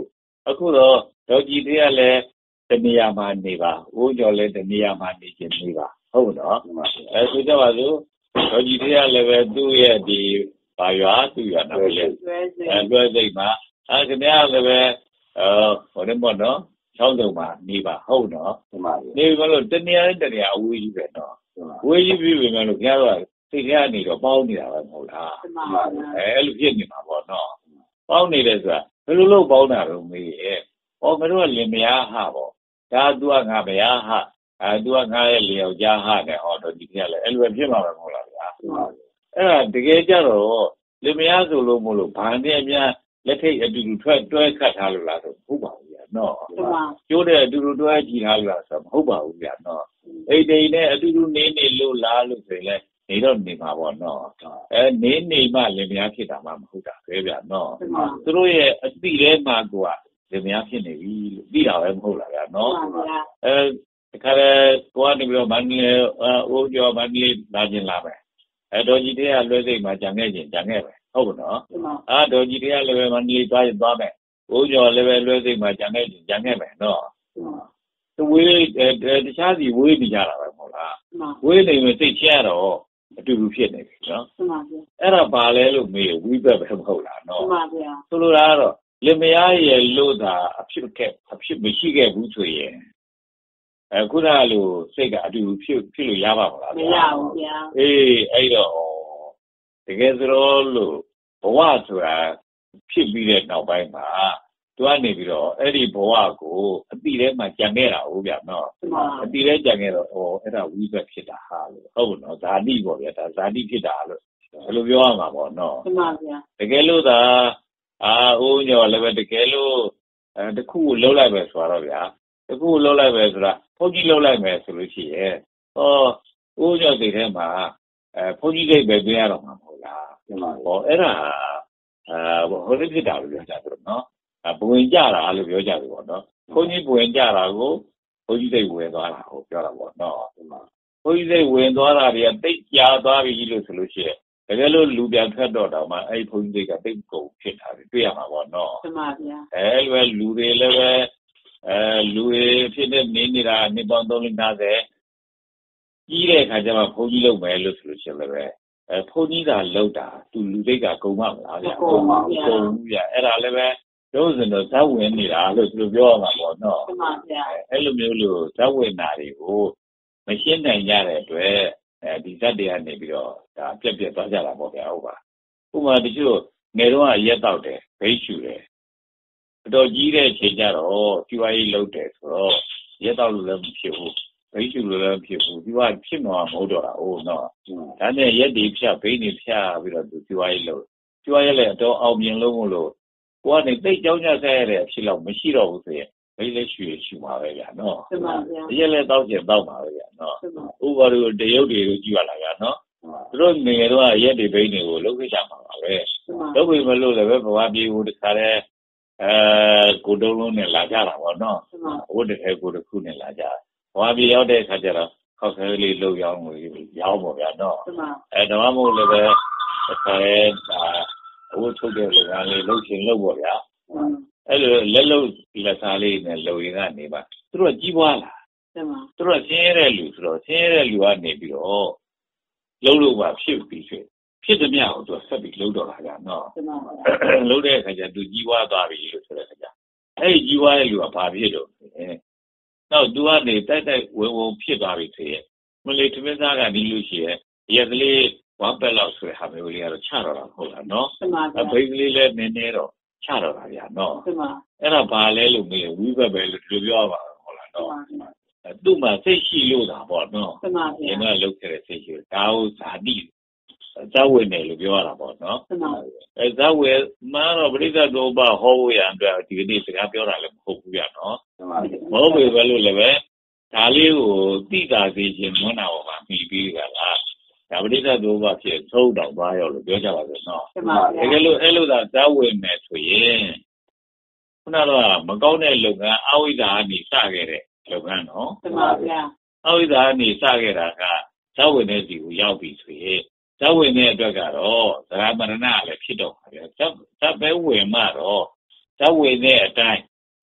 A: အခုတော့ဒေါ်ကြည်တွေကလည်းတနေရာမှာနေပါဦးကျော်လည်းတနေရာမှာနေခြင်းနေပါဟုတ်နော်အဲဆိုကြပါစို့ဒေါ်ကြည်တွေကလည်းပဲသူ့ရဲ့ဒီဘာရွာသူ့ရွာနာမည်လဲအဲလွယ်စိတ်မှာအဲခင်ဗျားလည်းပဲအဲဟိုတယ်ပေါ့နော်ချောင်းစုံမှာနေပါဟုတ်နော်နေပြီမလို့တနေရာနဲ့တနေရာအဝေးကြီးပဲနော်ဝေးကြီးပြီပဲမလို့ခင်ဗျားတို့စိတ်ထဲကနေတော့ပေါင်းနေတာပဲမဟုတ်လားအဲအဲ့လိုဖြစ်နေမှာပေါ့နော်ပေါင်းနေတယ်ဆိုတာဘယ်လိုလုပ်ပေါင်းတာတော့မေးရဲ့ဟောမတို့ကလင်မယားဟပေါ့ဒါသူကငါမယားဟအဲသူကငါရဲ့လင်ယောက်ျားဟနဲ့ဟောတော့ဒီကလည်းအဲ့လိုပဲဖြစ်မှာပဲမဟုတ်လားဗျာအဲ့ဒါတကယ်ကြတော့လင်မယားဆိုလို့မလို့ဘာနဲ့အများလက်ထိတ်အတူတူထွက်တွဲခတ်ထားလို့လားဆိုဟုတ်ပါဘူးဗျာနော်ကျိုးတဲ့အတူတူတွဲကြည့်ထားလို့လားဆိုမဟုတ်ပါဘူးဗျာနော်အိတ်တိန်နဲ့အတူတူနေနေလို့လားလို့ဆိုရင်နေတော့နေမှာပေါ့နော်အဲနေနေမှလင်မယားဖြစ်တာမှမဟုတ်တာပဲဗျာနော်သူတို့ရဲ့အတိထဲမှာကိုကလင်မယားဖြစ်နေပြီလို့သိတာပဲမဟုတ်လားဗျာနော်အဲတခါလေကိုကနေပြီးတော့မန္တလေးအိုးကျော်မန္တလေးလာခြင်းလာမယ်အဲဒေါ်ကြီးတွေကလွှဲစိတ်မှာကြံခဲ့ခြင်းကြံခဲ့ပဲဟုတ်ကနော်အာဒေါ်ကြီးတွေကလည်းပဲမန္တလေးသွားရင်သွားမယ်အိုးကျော်လည်းပဲလွှဲစိတ်မှာကြံခဲ့ခြင်းကြံခဲ့မယ်နော်သူဝေးတခြားစီဝေးနေကြတာပဲမဟုတ်လားဝေးနေမယ်စိတ်ချရတော့အတူတူဖြစ်နေပြီနော်အဲ့ဒါဘာလဲလို့မေးဝိဘက်ပဲမဟုတ်လားနော်ဆိုလိုတာကတော့လင်မယားရဲ့လို့သာအဖြစ်ခဲ့အဖြစ်မရှိခဲ့ဘူးဆိုရင်အခုနကလိုစိတ်ကအတူတူဖြစ်ဖြစ်လို့ရပါမလား
B: မရဘူးဗျာ
A: အေးအဲ့တော့တကယ်ဆိုလို့ဘဝဆိုတာဖြစ်ပြီးတဲ့နောက်ပိုင်းမှာသူကနေပြီးတော့အဲ့ဒီဘဝကိုအတိထဲမှာကြံခဲ့တာဟုတ်ဗျာနော်အတိထဲကြံခဲ့တော့ဩအဲ့ဒါဝိဘက်ဖြစ်တာဟာလို့ဟုတ်နော်ဇာတိပေါ့ဗျာဒါဇာတိဖြစ်တာလို့ဘယ်လိုပြောရမှာပေါ့နော်
B: မှန်ပါဗျာ
A: တကယ်လို့သာအာအိုးညော်လည်းပဲတကယ်လို့အဲတခုလှုပ်လိုက်ပဲဆိုတော့ဗျာတခုလှုပ်လိုက်ပဲဆိုတာဖုန်းကြီးလှုပ်လိုက်မယ်ဆိုလို့ရှိရဲ့ဟောအိုးညော်စိတ်ထဲမှာအဲဖုန်းကြီးစိတ်ပဲတွင်းရတော့မှာမဟုတ်လားဟောအဲ့ဒါအာဟိုလိုဖြစ်တာလို့ပြောကြတယ်နော်ဘဝင်ကြတာလို့ပြောကြတယ်ပေါ့နော်ဘုန်းကြီးဘဝင်ကြတာကိုဘုန်းကြီးစိတ်ဝင်သွားတာကိုပြောတာပေါ့နော်ဘုန်းကြီးစိတ်ဝင်သွားတာတွေကတိတ်ကြာသွားပြီလို့ဆိုလို့ရှိရင်တကယ်လို့လူပြန်ထွက်တော့တော့မှအဲ့ဘုန်းကြီးစိတ်ကတိတ်ကုန်ဖြစ်တာတွေ့ရမှာပေါ့နော်
B: မှန်ပါဗျာ
A: အဲ့လိုပဲလူတွေလည်းပဲအဲလူတွေဖြစ်နေနေနေတာနှစ်ပေါင်းသုံးလေးငါးဆယ်ကြီးတဲ့အခါကျမှဘုန်းကြီးလုပ်မယ်လို့ဆိုလို့ရှိရင်လည်းပဲအဲဘုန်းကြီးသာလုပ်တာသူလူစိတ်ကကုန်မှာမလားဗျာ
B: ကုန်ပါဗျာ
A: ကုန်ဘူးဗျာအဲ့ဒါလည်းပဲတို့စင်တော့ဇက်ဝင်နေတာလို့သူပြောရမှာပေါ့နော်
B: မှန်ပါဗျာ
A: အဲ့လိုမျိုးလို့ဇက်ဝင်တာတွေကိုမရှင်းနိုင်ကြတဲ့အတွက်အဲဒီဇက်တွေကနေပြီးတော့ဒါပြက်ပြက်သွားကြတာပေါ့ဗျာဟုတ်ပါဥပမာတချို့ငယ်တော့အရက်တောက်တယ်ဘိတ်ရှူတယ်အတော်ကြီးတဲ့အချိန်ကျတော့ကျွားရေးလုပ်တယ်ဆိုတော့ရက်တောက်လို့လည်းမဖြစ်ဘူးဘိတ်ရှူလို့လည်းမဖြစ်ဘူးဒီကဖြစ်မှာမဟုတ်တော့တာဟုတ်နော်ဒါနဲ့ရက်တွေဖြတ်ဘိတ်တွေဖြတ်ပြီးတော့သူကျွားရေးလုပ်ကျွားရေးလည်းအတော်အောင်မြင်လို့မလို့ကိုကနေတိတ်ကြောင်းကြဆက်ရတဲ့အဖြစ်တော့မရှိတော့ဘူးဆိုရင်ဘိတ်လည်းရှူရရှူမှာပဲဗျာနော်
B: မှန်ပါဗျာ
A: ဒီရက်လည်းတောက်ကျတောက်မှာပဲဗျာနော်ဥပဒေတရုပ်တွေကိုကြည့်ရလာဗျာနော်သူတို့ငယ်တော့ရက်တွေဘိတ်တွေကိုလုပ်ခဲ့ကြမှာပါပဲလုပ်ပြီးမလို့လည်းပဲဘဝပြေကိုတခါတည်းအဲကိုတုံးလုံးနဲ့လာကြတာပေါ့နော်ဝတ်တဲ့ကိုတစ်ခုနဲ့လာကြဘဝပြေရောက်တဲ့အခါကျတော့ခောက်ခဲလေးလှုပ်ရောင်းလို့ရောင်းပေါ့ဗျာနော်အဲတော့မဟုတ်လည်းပဲတစ်ခါတည်းအဝတ်ထုတ်တဲ့လူကလေးလှုပ်ရှင်လှုပ်ပေါ့ဗျာအဲ့လိုလက်လှုပ်လက်စားလေးနဲ့လှုပ်ရင်ကနေပါသူတို့ကြီးပွားလာသူတို့ဆင်းရဲတဲ့လူဆိုတော့ဆင်းရဲတဲ့လူကနေပြီးတော့လှုပ်လို့ပါဖြစ်ပြီးဆိုဖြစ်သည်များကိုသူဆက်ပြီးလှုပ်တော့တာကနော်လှုပ်တဲ့အခါကျသူကြီးပွားသွားပြီလို့ဆိုတဲ့အခါကျအဲ့ဒီကြီးပွားတဲ့လူကဘာဖြစ်တော့လဲနောက်သူကနေတိုက်တိုက်ဝင်ဝင်ဖြစ်သွားပြီဆိုရင်မလေးသမင်းသားကနေလို့ရှိရင်ရက်ကလေးဝမ်ပက်လောက်ဆိုတဲ့ဟာမျိုးလေးကတော့ချတော့တာဟုတ်လားနော်အဘိကလေးလည်းနည်းနည်းတော့ချတော့တာဗျာနော်အဲ့ဒါဘာလဲလို့မေးဝိဘက်ပဲလို့သူပြောပါဟုတ်လားနော်သူ့မှာစိတ်ရှိလို့တာပေါ့နော်ဒီမှာလုပ်ခဲ့တဲ့စိတ်ရှိဒါကိုဇာတိဇဝေနေလို့ပြောရတာပေါ့နော်အဲဇဝေမှတော့ပရိသတ်တော်ဘဟောဖို့ရအတွက်ဒီနေ့စကားပြောတာလည်းမဟုတ်ဘူးဗျာနော်မဟုတ်ဘူးပဲလို့လည်းပဲဒါလေးကိုသိတာစေခြင်းမွန်းတာပေါ်မှာပြီးပြီးကြလားဒါပရိသတ်တော်ဘဖြစ်သုံးတောင်သွားရောလို့ပြောကြပါစို့နော်တကယ်လို့အဲ့လိုသာဇဝေမယ်ဆိုရင်ခုနကတော့မကောင်းတဲ့လုပ်ငန်းအဝိဇ္ဇာကနေစခဲ့တဲ့လုပ်ငန်းနော်
B: မှန်ပါဗျာ
A: အဝိဇ္ဇာကနေစခဲ့တာကဇဝေနဲ့စီကိုရောက်ပြီဆိုရင်ဇဝေနဲ့အတွက်ကတော့သရမရဏလည်းဖြစ်တော့ပါဗျာဇဇပဲဝင်မှတော့ဇဝေနဲ့အတိုင်း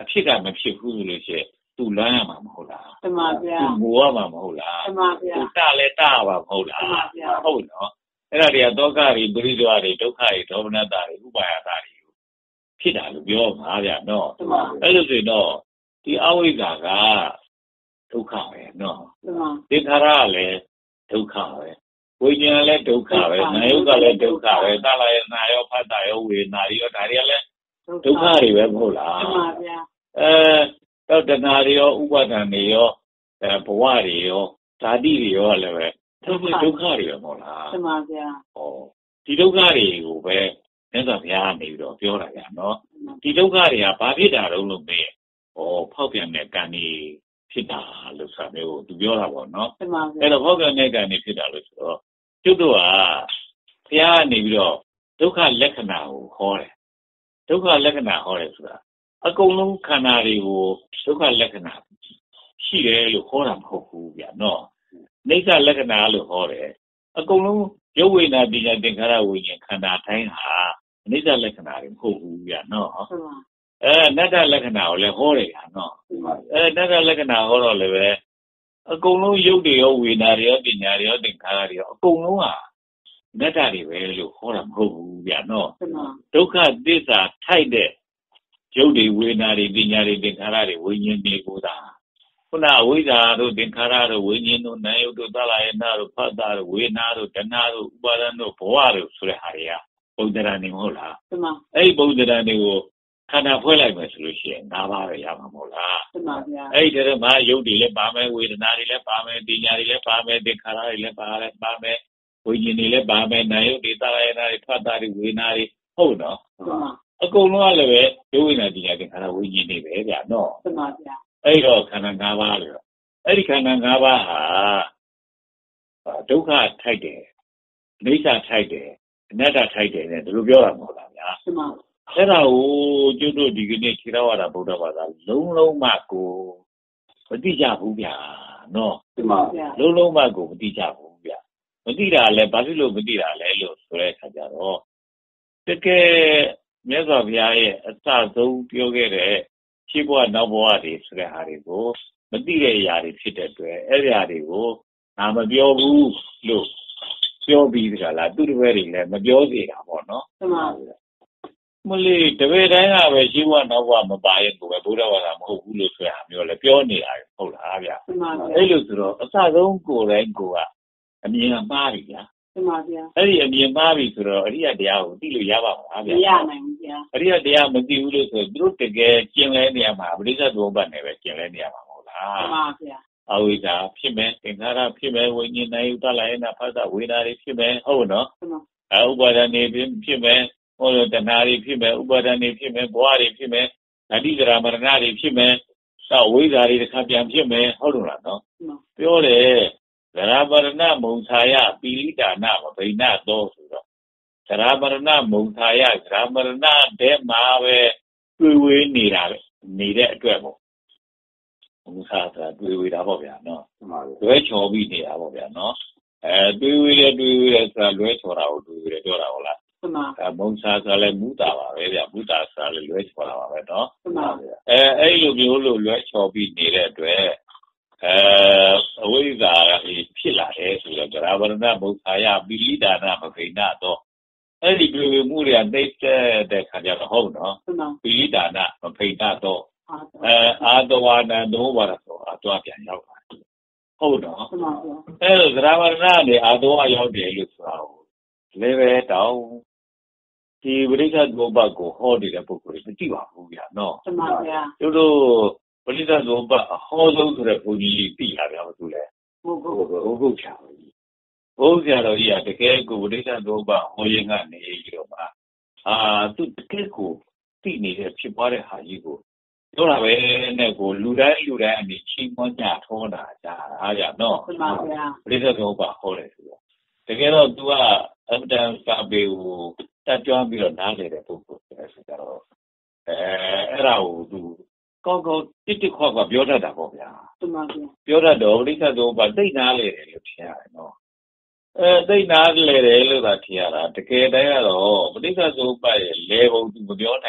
A: ဖြစ်ကမဖြစ်ဘူးလို့ရှိရင်သူလမ်းရမှာမဟုတ်လား
B: တမန်ဗျာ
A: သူငိုရမှာမဟုတ်လား
B: တမန်ဗျာ
A: သူတလဲတရမှာမဟုတ်လား
B: တမန်ဗျာ
A: ဟုတ်နော်အဲ့ဒါတွေကဒုက္ခတွေပရိဒေဝတွေဒုက္ခတွေဒေါမနတာတွေဥပါယတာတွေဖြစ်တာလို့ပြောမှာဗျာနော်
B: တမန်
A: အဲ့လိုဆိုရင်တော့ဒီအဝိဇ္ဇာကဒုက္ခပဲနော်
B: တမန်
A: သင်္ခါရကလည်းဒုက္ခပဲဝိညာဉ်လည်းဒုက္ခပဲနာယုကလည်းဒုက္ခပဲသလယနာယောဖတ်တာယောဝေနာရောဒါတွေကလည်းဒုက္ခတွေပဲမဟုတ်လား
B: တမန်ဗျာ
A: အဲတော့တဏှာတွေရောဥပါဒဏ်တွေရောအဲဘဝတွေရောဓာတိတွေရောလည်းပဲဒုက္ခဒုက္ခတွေပဲမဟုတ်လား
B: တမန်ဗျာ
A: ဟောဒီဒုက္ခတွေကိုပဲမြတ်စွာဘုရားကနေပြီးတော့ပြောတာဗျာနော်ဒီဒုက္ခတွေကဘာဖြစ်တာတုံးလို့မေးဟောဖောက်ပြန်တဲ့ကံတွေဖြစ်တာလို့ဆိုတာမျိုးသူပြောတာပေါ့နော်
B: တမန်ဗျာ
A: အဲ့တော့ဖောက်ပြန်တဲ့ကံတွေဖြစ်တာလို့ဆိုတော့ကျွတ်တို့ကဘုရားကနေပြီးတော့ဒုက္ခလက္ခဏာကိုဟောတယ်ဒုက္ခလက္ခဏာဟောတယ်ဆိုတာအကုန်လုံးခန္ဓာတွေကိုဒုက္ခလက္ခဏာရှိတယ်လို့ဟောတာမဟုတ်ဘူးဗျာနော်နေသလက္ခဏာလို့ဟောတယ်အကုန်လုံးရုပ်ဝေဒနာပညာသင်္ခါရဝိညာဉ်ခန္ဓာတိုင်းဟာနေသလက္ခဏာတွေမဟုတ်ဘူးဗျာနော်
B: တမန်
A: အဲနတ္တလက္ခဏာကိုလည်းဟောတယ်ဗျာနော်
B: တမန်
A: အဲနတ္တလက္ခဏာဟောတော့လည်းပဲအကုန်လုံးရုပ်တွေရောဝေဒနာတွေရောပညာတွေရောသင်္ခါရတွေရောအကုန်လုံးဟာနတ္တတွေပဲလို့ဟောတာမဟုတ်ဘူးဗျာနော်
B: တမန်
A: ဒုက္ခသစ္စာထိုက်တဲ့ရုပ်တွေဝေဒနာတွေပညာတွေသင်္ခါရတွေဝိညာဉ်တွေကိုသာခုနအဝိဇ္ဇာတို့သင်္ခါရတို့ဝိညာဉ်တို့နာယုတ်တို့သလယနာတို့ဖတ်တာတို့ဝေဒနာတို့တဏှာတို့ဥပါဒဏ်တို့ဘဝတို့ဆိုတဲ့ဟာတွေကပုံသဏ္ဍာန်တွေမဟုတ်လား
B: တမန်
A: အဲ့ဒီပုံသဏ္ဍာန်တွေကိုခန္ဓာဖွဲ့လိုက်မယ်ဆိုလို့ရှိရင်၅ပါးပဲရမှာမဟုတ်လား
B: တမန်ဗျာ
A: အဲ့ဒီတည်းမှာရုပ်တွေလည်းပါမယ်ဝေဒနာတွေလည်းပါမယ်ပညာတွေလည်းပါမယ်သင်္ခါရတွေလည်းပါလည်းပါမယ်ဝိညာဉ်တွေလည်းပါမယ်နာယုတ်တွေသလယနာတွေဖတ်တာတွေဝေဒနာတွေဟုတ်နော်
B: တမန်
A: အကုန်လုံးကလည်းပဲဒုဝိညာဉ်ပညာသင်္ခါရဝိညာဉ်တွေပဲဗျာနော်
B: တမန်ဗျာ
A: အဲ့တော့ခန္ဓာ၅ပါးလို့အဲ့ဒီခန္ဓာ၅ပါးဟာဒုက္ခထိုက်တယ်အိဋ္ဌထိုက်တယ်အနတ္တထိုက်တယ်နဲ့ဒီလိုပြောတာမဟုတ်လားဗျာ
B: တမန်
A: အဲ့ဒါကိုကျွတ်တို့ဒီကနေ့ထေရဝါဒဗုဒ္ဓဘာသာလုံးလုံးမှကိုမသိကြဘူးဗျာနော်
B: တမန်ဗျာ
A: လုံးလုံးမှကိုမသိကြဘူးဗျာမသိတာလဲဘာဖြစ်လို့မသိတာလဲလို့ဆိုတဲ့အခါကျတော့တကယ်မြတ်စွာဘုရားရဲ့အစဆုံးပြောခဲ့တဲ့ရှင်းဘဝနောက်ဘဝတွေဆိုတဲ့ဟာတွေကိုမသိတဲ့အရာတွေဖြစ်တဲ့အတွက်အဲ့ဒီအရာတွေကိုငါမပြောဘူးလို့ပြောပြီးကြလားသူတပည့်တွေလည်းမပြောသေးတာပေါ့နော်
B: တမန်
A: မလေးတပည့်တိုင်းကပဲရှင်းဘဝနောက်ဘဝမပါရင်ကိုပဲဘုရားဘာသာမဟုတ်ဘူးလို့ဆိုရမျိုးလဲပြောနေတာဟုတ်လားဗျာ
B: တမန်ဗျာ
A: အဲ့လိုဆိုတော့အစဆုံးကိုယ်တိုင်းကိုကအမြင်ကမှားပြီဗျာ
B: တမန်ဗျာ
A: အဲ့ဒီအမြင်မှားပြီဆိုတော့အရိယတရားကိုသိလို့ရပါမလား
B: မ
A: ဗျာ
B: ရနိုင်ဘူးဗျာ
A: အရိယတရားမသိဘူးလို့ဆိုသူတို့တကယ်ကျင်လဲနေရမှာပရိစ္ဆေသမုပ္ပါဒ်နဲ့ပဲကျင်လဲနေရမှာမဟုတ်လား
B: တမန်ဗျာ
A: အဝိဇ္ဇာဖြစ်မယ်သင်္ခါရဖြစ်မယ်ဝိညာဉ်နဲ့ဥဒ္ဒလယနာဖသဝေဒနာတွေဖြစ်မယ်ဟုတ်နော်
B: တမန်
A: အဥပါဒဏ်တွေဖြစ်မယ်ဟောတဏှာတွေဖြစ်မယ်ဥပါဒဏ်တွေဖြစ်မယ်ဘဝတွေဖြစ်မယ်ဓာတိကရာမရဏတွေဖြစ်မယ်သောဝိဇ္ဇာတွေတစ်ခါပြန်ဖြစ်မယ်ဟုတ်လို့လားနော်
B: တမန်
A: ပြောတယ်သရမရဏမုံသာယပိလိဒါနမဗိဏသောဆိုတော့သရမရဏမုံသာယသရမရဏတဲ့မှာပဲတွေ့ဝေးနေတာပဲနေတဲ့အတွက်ပေါ့ဘုရားဆိုတာတွေ့ဝေးတာပေါ့ဗျာနော်
C: မှန်ပါဗျာ
A: လွဲချော်ပြီးနေတာပေါ့ဗျာနော်အဲတွေ့ဝေးတယ်တွေ့ဝေးတယ်ဆိုတာလွဲချော်တာကိုတွေ့ဝေးတယ်ပြောတာဟုတ်လား
B: တမန်
A: အဲမုံသာဆိုတာလည်းမူတာပါပဲဗျာမူတာဆိုတာလည်းလွဲချော်တာပါပဲနော်
B: တမန်
A: အဲအဲ့လိုမျိုးလို့လွဲချော်ပြီးနေတဲ့အတွက်အဲအဝိဇ္ဇာကြီးဖြစ်လာတယ်ဆိုတော့ဗရာဝရဏဘုရားယပိလိဒါနမဖိဏတော့အဲ့ဒီတွေ့ဝေမှုတွေကသိတဲ့ခါကျတော့ဟုတ်နော်
B: တမန်
A: ပိလိဒါနမဖိဏတော့
B: အာ
A: အဲအာတဝနံသောဘာရဆိုအတော့ပြန်ရောက်လာဟုတ်နော်
B: တမန်ဗျာ
A: အဲဗရာဝရဏနဲ့အာတဝရောက်တယ်လို့ဆိုတာကိုလည်းပဲတောင်းဒီပရိစ္ဆေသမုပ္ပါဒ်ကိုဟောနေတဲ့ပုဂ္ဂိုလ်တွေမသိပါဘူးဗျာနော်
B: တမန်ဗျာ
A: တို့တို့ပရိစ္ဆေသမုပ္ပါဒ်အဟောဆုံးဆိုတဲ့ဘုန်းကြီးသိလာကြပါသူလဲ
B: ဟုတ်ကဲ့
A: ဟုတ်ကဲ့ဟုတ်ကဲ့ချာဘုန်းကြီးတော်ကြီးကတကယ်ကိုပရိစ္ဆေသမုပ္ပါဒ်ဟောရင်ကနေပြီးတော့မှအာသူတကယ်ကိုသိနေတဲ့ဖြစ်ပွားတဲ့ဟာကြီးကိုပြောတာပဲနဲ့ကိုလူတိုင်းလူတိုင်းအနေချင်းမွန်းကြထောတာကြာအားကြနော်
B: တမန်ဗျာ
A: ပရိစ္ဆေသမုပ္ပါဒ်ဟောတယ်ဆိုတော့တကယ်တော့ तू ကအမတန်စာပေကိုတတ်ကြွပြီးတော့နားလေတဲ့ပုဂ္ဂိုလ်ဆိုတော့အဲအဲ့ဒါကို तू ကောင်းကောင်းတိတိခွာခွာပြောတတ်တာပေါ့ဗျာ
B: တမန်ဗျာ
A: ပြောတတ်တော့ပရိစ္ဆေသမုပ္ပါဒ်သိနာလေတယ်လို့ထင်ရတယ်နော်အဲသိနာလေတယ်လို့သာထင်ရတာတကယ်တမ်းကတော့ပရိစ္ဆေသမုပ္ပါဒ်ရဲ့လေပုံ तू မပြောနိုင်ပါဘူး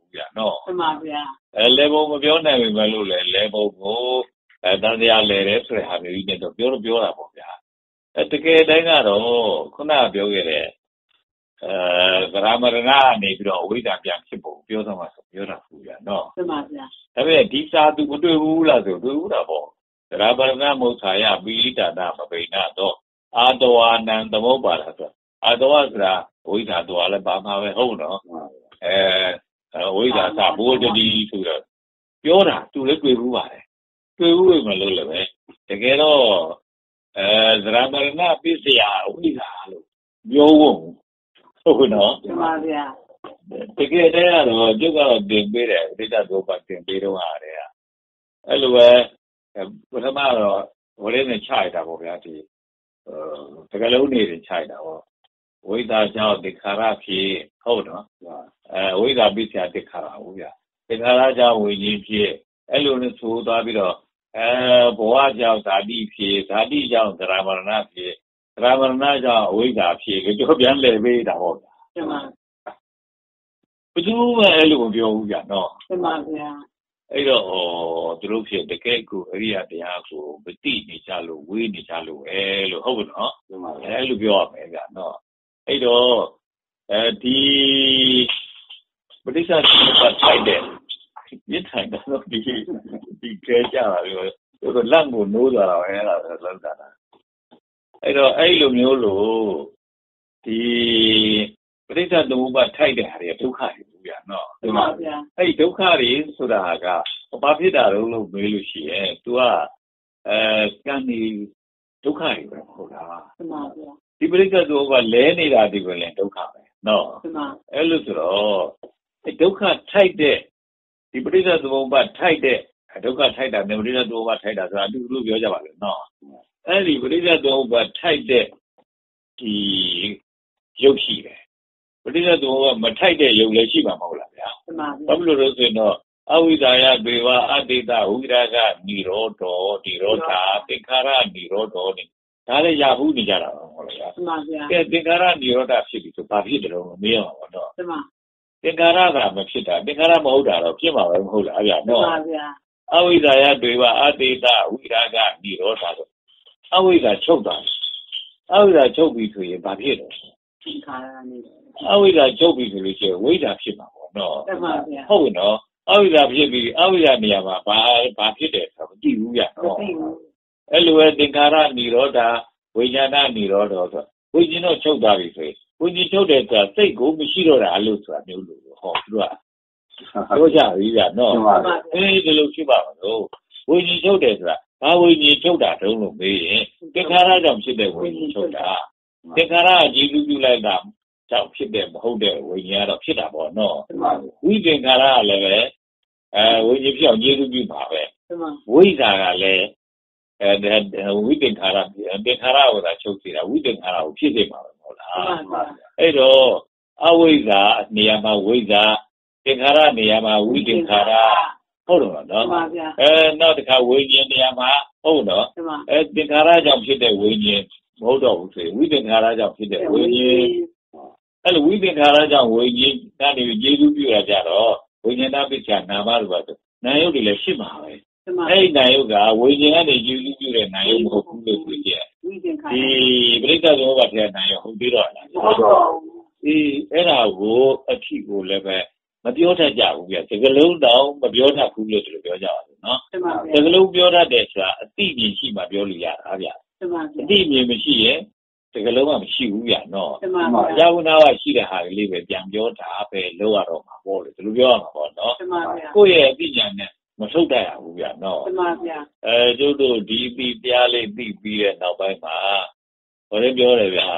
A: ဗျာနော်
B: မှန်ပါဗျာ
A: အဲလေဘုံမပြောနိုင်ဘူးမလို့လေလေဘုံကိုအဲတန်တရားလဲတယ်ဆိုတဲ့ဟာမျိုးကြီးနဲ့တော့ပြောတော့ပြောတာပေါ့ဗျာအဲတကယ်တိုင်းကတော့ခုနကပြောခဲ့တဲ့အဲဗရာမရဏနေပြီးတော့အဝိဇ္ဇာပြန်ဖြစ်ပုံပြောတော့မှဆိုပြောတာဘူးဗျာနော်
B: မှန်ပါဗျာ
A: ဒါပေမဲ့ဒီစာသူမတွေ့ဘူးလားဆိုတွေ့ဘူးတာပေါ့ဗရာမရဏမုခာယပိဋိဒါနမပိဏတော့အာတဝါနံသမုပ္ပါဒဆိုအာတဝဆိုတာဝိဇ္ဇာတော်လည်းပါမှာပဲဟုတ်နော်အဲဝိဇ္ဇာသဘိုးတတိဆိုတော့ပြောတာသူလည်းတွေ့ဘူးပါတယ်တွေ့ဘူးမလို့လည်းပဲတကယ်တော့အဲသရမရဏပစ္စယဝိဇ္ဇာလို့ပြောဖို့ဟုတ်နော်
B: မှန်ပါဗျာ
A: တကယ်တည်းကတော့ကျုပ်ကတော့တင်ပေးတယ်ဒိဋ္ဌသောပါတင်ပေးတော့ရတယ်အဲ့လိုပဲပထမတော့ဝရင်းနဲ့ခြိုက်တာပေါ့ဗျာဒီတကယ်လုံးနေတယ်ခြိုက်တာပေါ့ဝိဇ္ဇာကြောင့်ဒိခါရဖြစ်ဟုတ်နော်အဲဝိဇ္ဇာပစ္စယဒိခါရဟုတ်ဗျာဒိခါရကြောင့်ဝိညာဉ်ဖြစ်အဲ့လိုနဲ့ဆိုသွားပြီးတော့အဲဘဝကြောင့်ဓာတိဖြစ်ဓာတိကြောင့်သရမရဏဖြစ်သရမရဏကြောင့်အဝိဇ္ဇာဖြစ်ကြောပြန်လဲပေးတာပေါ့ဗျာ
B: မှန်ပါ
A: ဘယ်သူမှအဲ့လိုမပြောဘူးဗျာနော်
B: မှန်ပါဗျာ
A: အဲ့တော့သူတို့ဖြစ်တကယ်ကိုအရိယတရားကိုမတိနေကြလို့ဝေးနေကြလို့အဲလို့ဟုတ်ဘူးနော်အဲ့လိုပြောရမယ်ဗျာနော်အဲ့တော့အဲဒီပဋိစ္စသမုပ္ပါဒ်ထိုက်တဲ့မြစ်ထိုင်တော့ဒီဒီကဲကြတာပြောသူလက်ကိုနိုးသွားတာပဲအဲ့ဒါလောက်တာအဲ့တော့အဲ့လိုမျိုးလို့ဒီပဋိစ္စသမုပ္ပါဒ်ထိုက်တဲ့ဟာတွေဒုက္ခတွေဘူးဗျာနော်
B: မှန်ပါဗျာ
A: အဲ့ဒုက္ခတွေဆိုတာကဘာဖြစ်တာလို့လို့မေးလို့ရှိရင် तू ကအဲကံဒီဒုက္ခတွေပဲဟုတ်လား
B: မှန်ပါဗျာ
A: ဒီပရိစ္ဆေသမုပ္ပါဒ်လဲနေတာဒီပဲလေဒုက္ခပဲနော်
B: မှန်ပါ
A: အဲ့လိုဆိုတော့အဲ့ဒုက္ခထိုက်တဲ့ဒီပရိစ္ဆေသမုပ္ပါဒ်ထိုက်တဲ့ဒုက္ခထိုက်တာနဲ့ပရိစ္ဆေသမုပ္ပါဒ်ထိုက်တာဆိုတာအတူတူပြောကြပါလို့နော်အဲ့ဒီပရိစ္ဆေသမုပ္ပါဒ်ထိုက်တဲ့ဒီရုပ်ရှိတယ်ပရိစ္ဆေသမုပ္ပါဒ်မထိုက်တဲ့ရုပ်လည်းရှိမှာမဟုတ်လားဗျာ
B: မှန်ပါ
A: ဘာဖြစ်လို့လဲဆိုတော့အဝိဇ္ဇာယဒေဝအတ္တိတဝိရာဂနိရောဓောဒီရောဓာသင်္ခါရနိရောဓောနေဒါလည်းရဘူးနေကြတာဟုတ်လားဗျာ
B: မှန်ပါဗျာ
A: ကဲသင်္ခါရနိရောဓဖြစ်ပြီဆိုဘာဖြစ်တယ်လို့မေးရမှာပေါ့နော်
B: မှန်ပါ
A: သင်္ခါရကမဖြစ်တာသင်္ခါရမဟုတ်တာတော့ဖြစ်မှာပဲမဟုတ်လားဗျာ
B: မှန်
A: နော်
B: ပါဗျာ
A: အဝိဇ္ဇာယဒေဝအတ္တိတဝိရာဂနိရောဓာဆိုအဝိဇ္ဇာချုပ်တာအဝိဇ္ဇာချုပ်ပြီဆိုရင်ဘာဖြစ်လဲ
B: သင်္ခါရနေ
A: အဝိဇ္ဇာချုပ်ပြီဆိုလို့ရှိရင်ဝိဇ္ဇာဖြစ်မှာပေါ့နော်
B: မှန်ပါဗျာ
A: ဟုတ်နော်အဝိဇ္ဇာဖြစ်ပြီးအဝိဇ္ဇာနေရာမှာဘာဘာဖြစ်တယ်ဆိုတော့မသိဘူးဗျာ
B: မ
A: နော်
B: သိဘူး
A: အဲ့လိုပဲသင်္ခါရនិရောဓဝိညာဏនិရောဓဆိုဝိညာဉ်တော့ချုပ်သွားပြီဆိုရင်ဝိညာဉ်ချုပ်တဲ့ဆိုတာစိတ်ကိုမရှိတော့တာလို့ဆိုတာမျိုးလို့ဟောသူကပြောကြပြီဗျာနော်အေးဒီလိုဖြစ်ပါမလို့ဝိညာဉ်ချုပ်တယ်ဆိုတာဘာဝိညာဉ်ချုပ်တာတုံးလို့မေးရင်သင်္ခါရကြောင့်ဖြစ်တဲ့ဝိညာဉ်ချုပ်တာသင်္ခါရအကြည့်ပြုလိုက်တာကြောင့်ဖြစ်တဲ့မဟုတ်တဲ့ဝိညာဉ်ကတော့ဖြစ်တာပေါ့နော်ဝိသင်္ခါရကလည်းပဲအဲဝိညာဉ်ပြောင်းကျေးဇူးပြုပါပဲ
B: မှန်ပါ
A: ဝိဇ္ဇာကလည်းအဲဝိသင်္ခါရသင်္ခါရကိုသာချုပ်စီတာဝိသင်္ခါရကိုဖြစ်စေမှာပဲဟုတ်လားအဲ့တော့အဝိဇ္ဇာနေရာမှာဝိဇ္ဇာသင်္ခါရနေရာမှာဝိသင်္ခါရဟုတ်တော့နော်
B: မှန်ပါဗျာ
A: အဲနောက်တစ်ခါဝိညာဉ်နေရာမှာဟုတ်တော့
B: မှန်ပါ
A: အဲသင်္ခါရကြောင့်ဖြစ်တဲ့ဝိညာဉ်မဟုတ်တော့ဘူးဆိုရင်ဝိသင်္ခါရကြောင့်ဖြစ်တဲ့ဝိညာဉ်အဲ့လိုဝိသင်္ခါရကြောင့်ဝိညာဉ်ကနေကျေးဇူးပြုရကြတော့ဝိညာဏပစ္စယနာမလို့ပါဆိုနာယုတ်တွေလည်းဖြစ်မှာပဲ
B: မှန်ပါ
A: အဲ့ဒီနာယုတ်ကဝိညာဉ်ကနေကျေးဇူးပြုတဲ့နာယုတ်မဟုတ်ဘူးလို့ဆိုကြတယ်
B: ဝိသင်္ခါရ
A: ဒီပရိစ္ဆေသမုပ္ပါဒ်ထဲနာယုတ်ဟုတ်သေးတော့လား
B: ဟုတ်တော့
A: ဒီအဲ့ဒါကိုအထီကိုလည်းပဲမပြောတတ်ကြဘူးပြစကလုံးတောင်မပြောတတ်ဘူးလို့သူတို့ပြောကြပါဘူးနော်
B: မှန်ပါ
A: စကလုံးပြောတတ်တယ်ဆိုတာအတိမြင်ရှိမှပြောလို့ရတာဗျ
B: မှန်ပါ
A: အတိမြင်မရှိရင်စကလုံးကမရှိဘူးဗျနော်
B: မှန်ပါ
A: အရာဝနာကရှိတဲ့ဟာလေးပဲပြန်ပြောတာပဲလောက်ရတော့မှာပေါ့လေဒီလိုပြောရမှာပေါ့နော်
B: မှန်ပါ
A: ကိုယ့်ရဲ့အတိညာနဲ့မထုတ်တတ်ရဘူးဗျနော်
B: မှန်ပါဗျာ
A: အဲကျုပ်တို့ဒီပြီးတရားလေးသိပြီးတဲ့နောက်ပိုင်းမှာဘာလဲပြောတယ်ဗျာ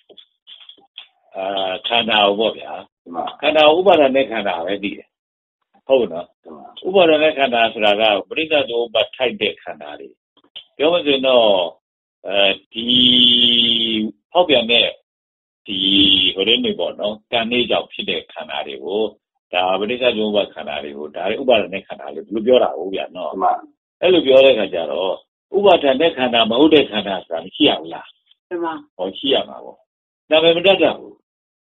A: အာခန္ဓာပေါ့ဗျာခန္ဓာဥပါဒณะခန္ဓာပဲသိတယ်ဟုတ်နော်ဥပါဒณะခန္ဓာဆိုတာကပရိစ္ဆေသမုပ္ပါဒ်ထိုက်တဲ့ခန္ဓာတွေပြောမစင်တော့အဲဒီဖောက်ပြန်တဲ့ဒီဟိုရင်းနေပေါ့နော်ကံနေကြောင့်ဖြစ်တဲ့ခန္ဓာတွေကိုဒါပရိစ္ဆေသမုပ္ပါဒ်ခန္ဓာတွေကိုဒါတွေဥပါဒณะခန္ဓာလို့ဘယ်လိုပြောတာဟုတ်ဗျာနော်အဲ့လိုပြောတဲ့ခါကျတော့ဥပါဒณะခန္ဓာမဟုတ်တဲ့ခန္ဓာဆိုတာမရှိရဘူးလား
B: မှန်ပါ
A: ဟောရှိရမှာပေါ့ဒါပေမဲ့မတတ်တာဘူး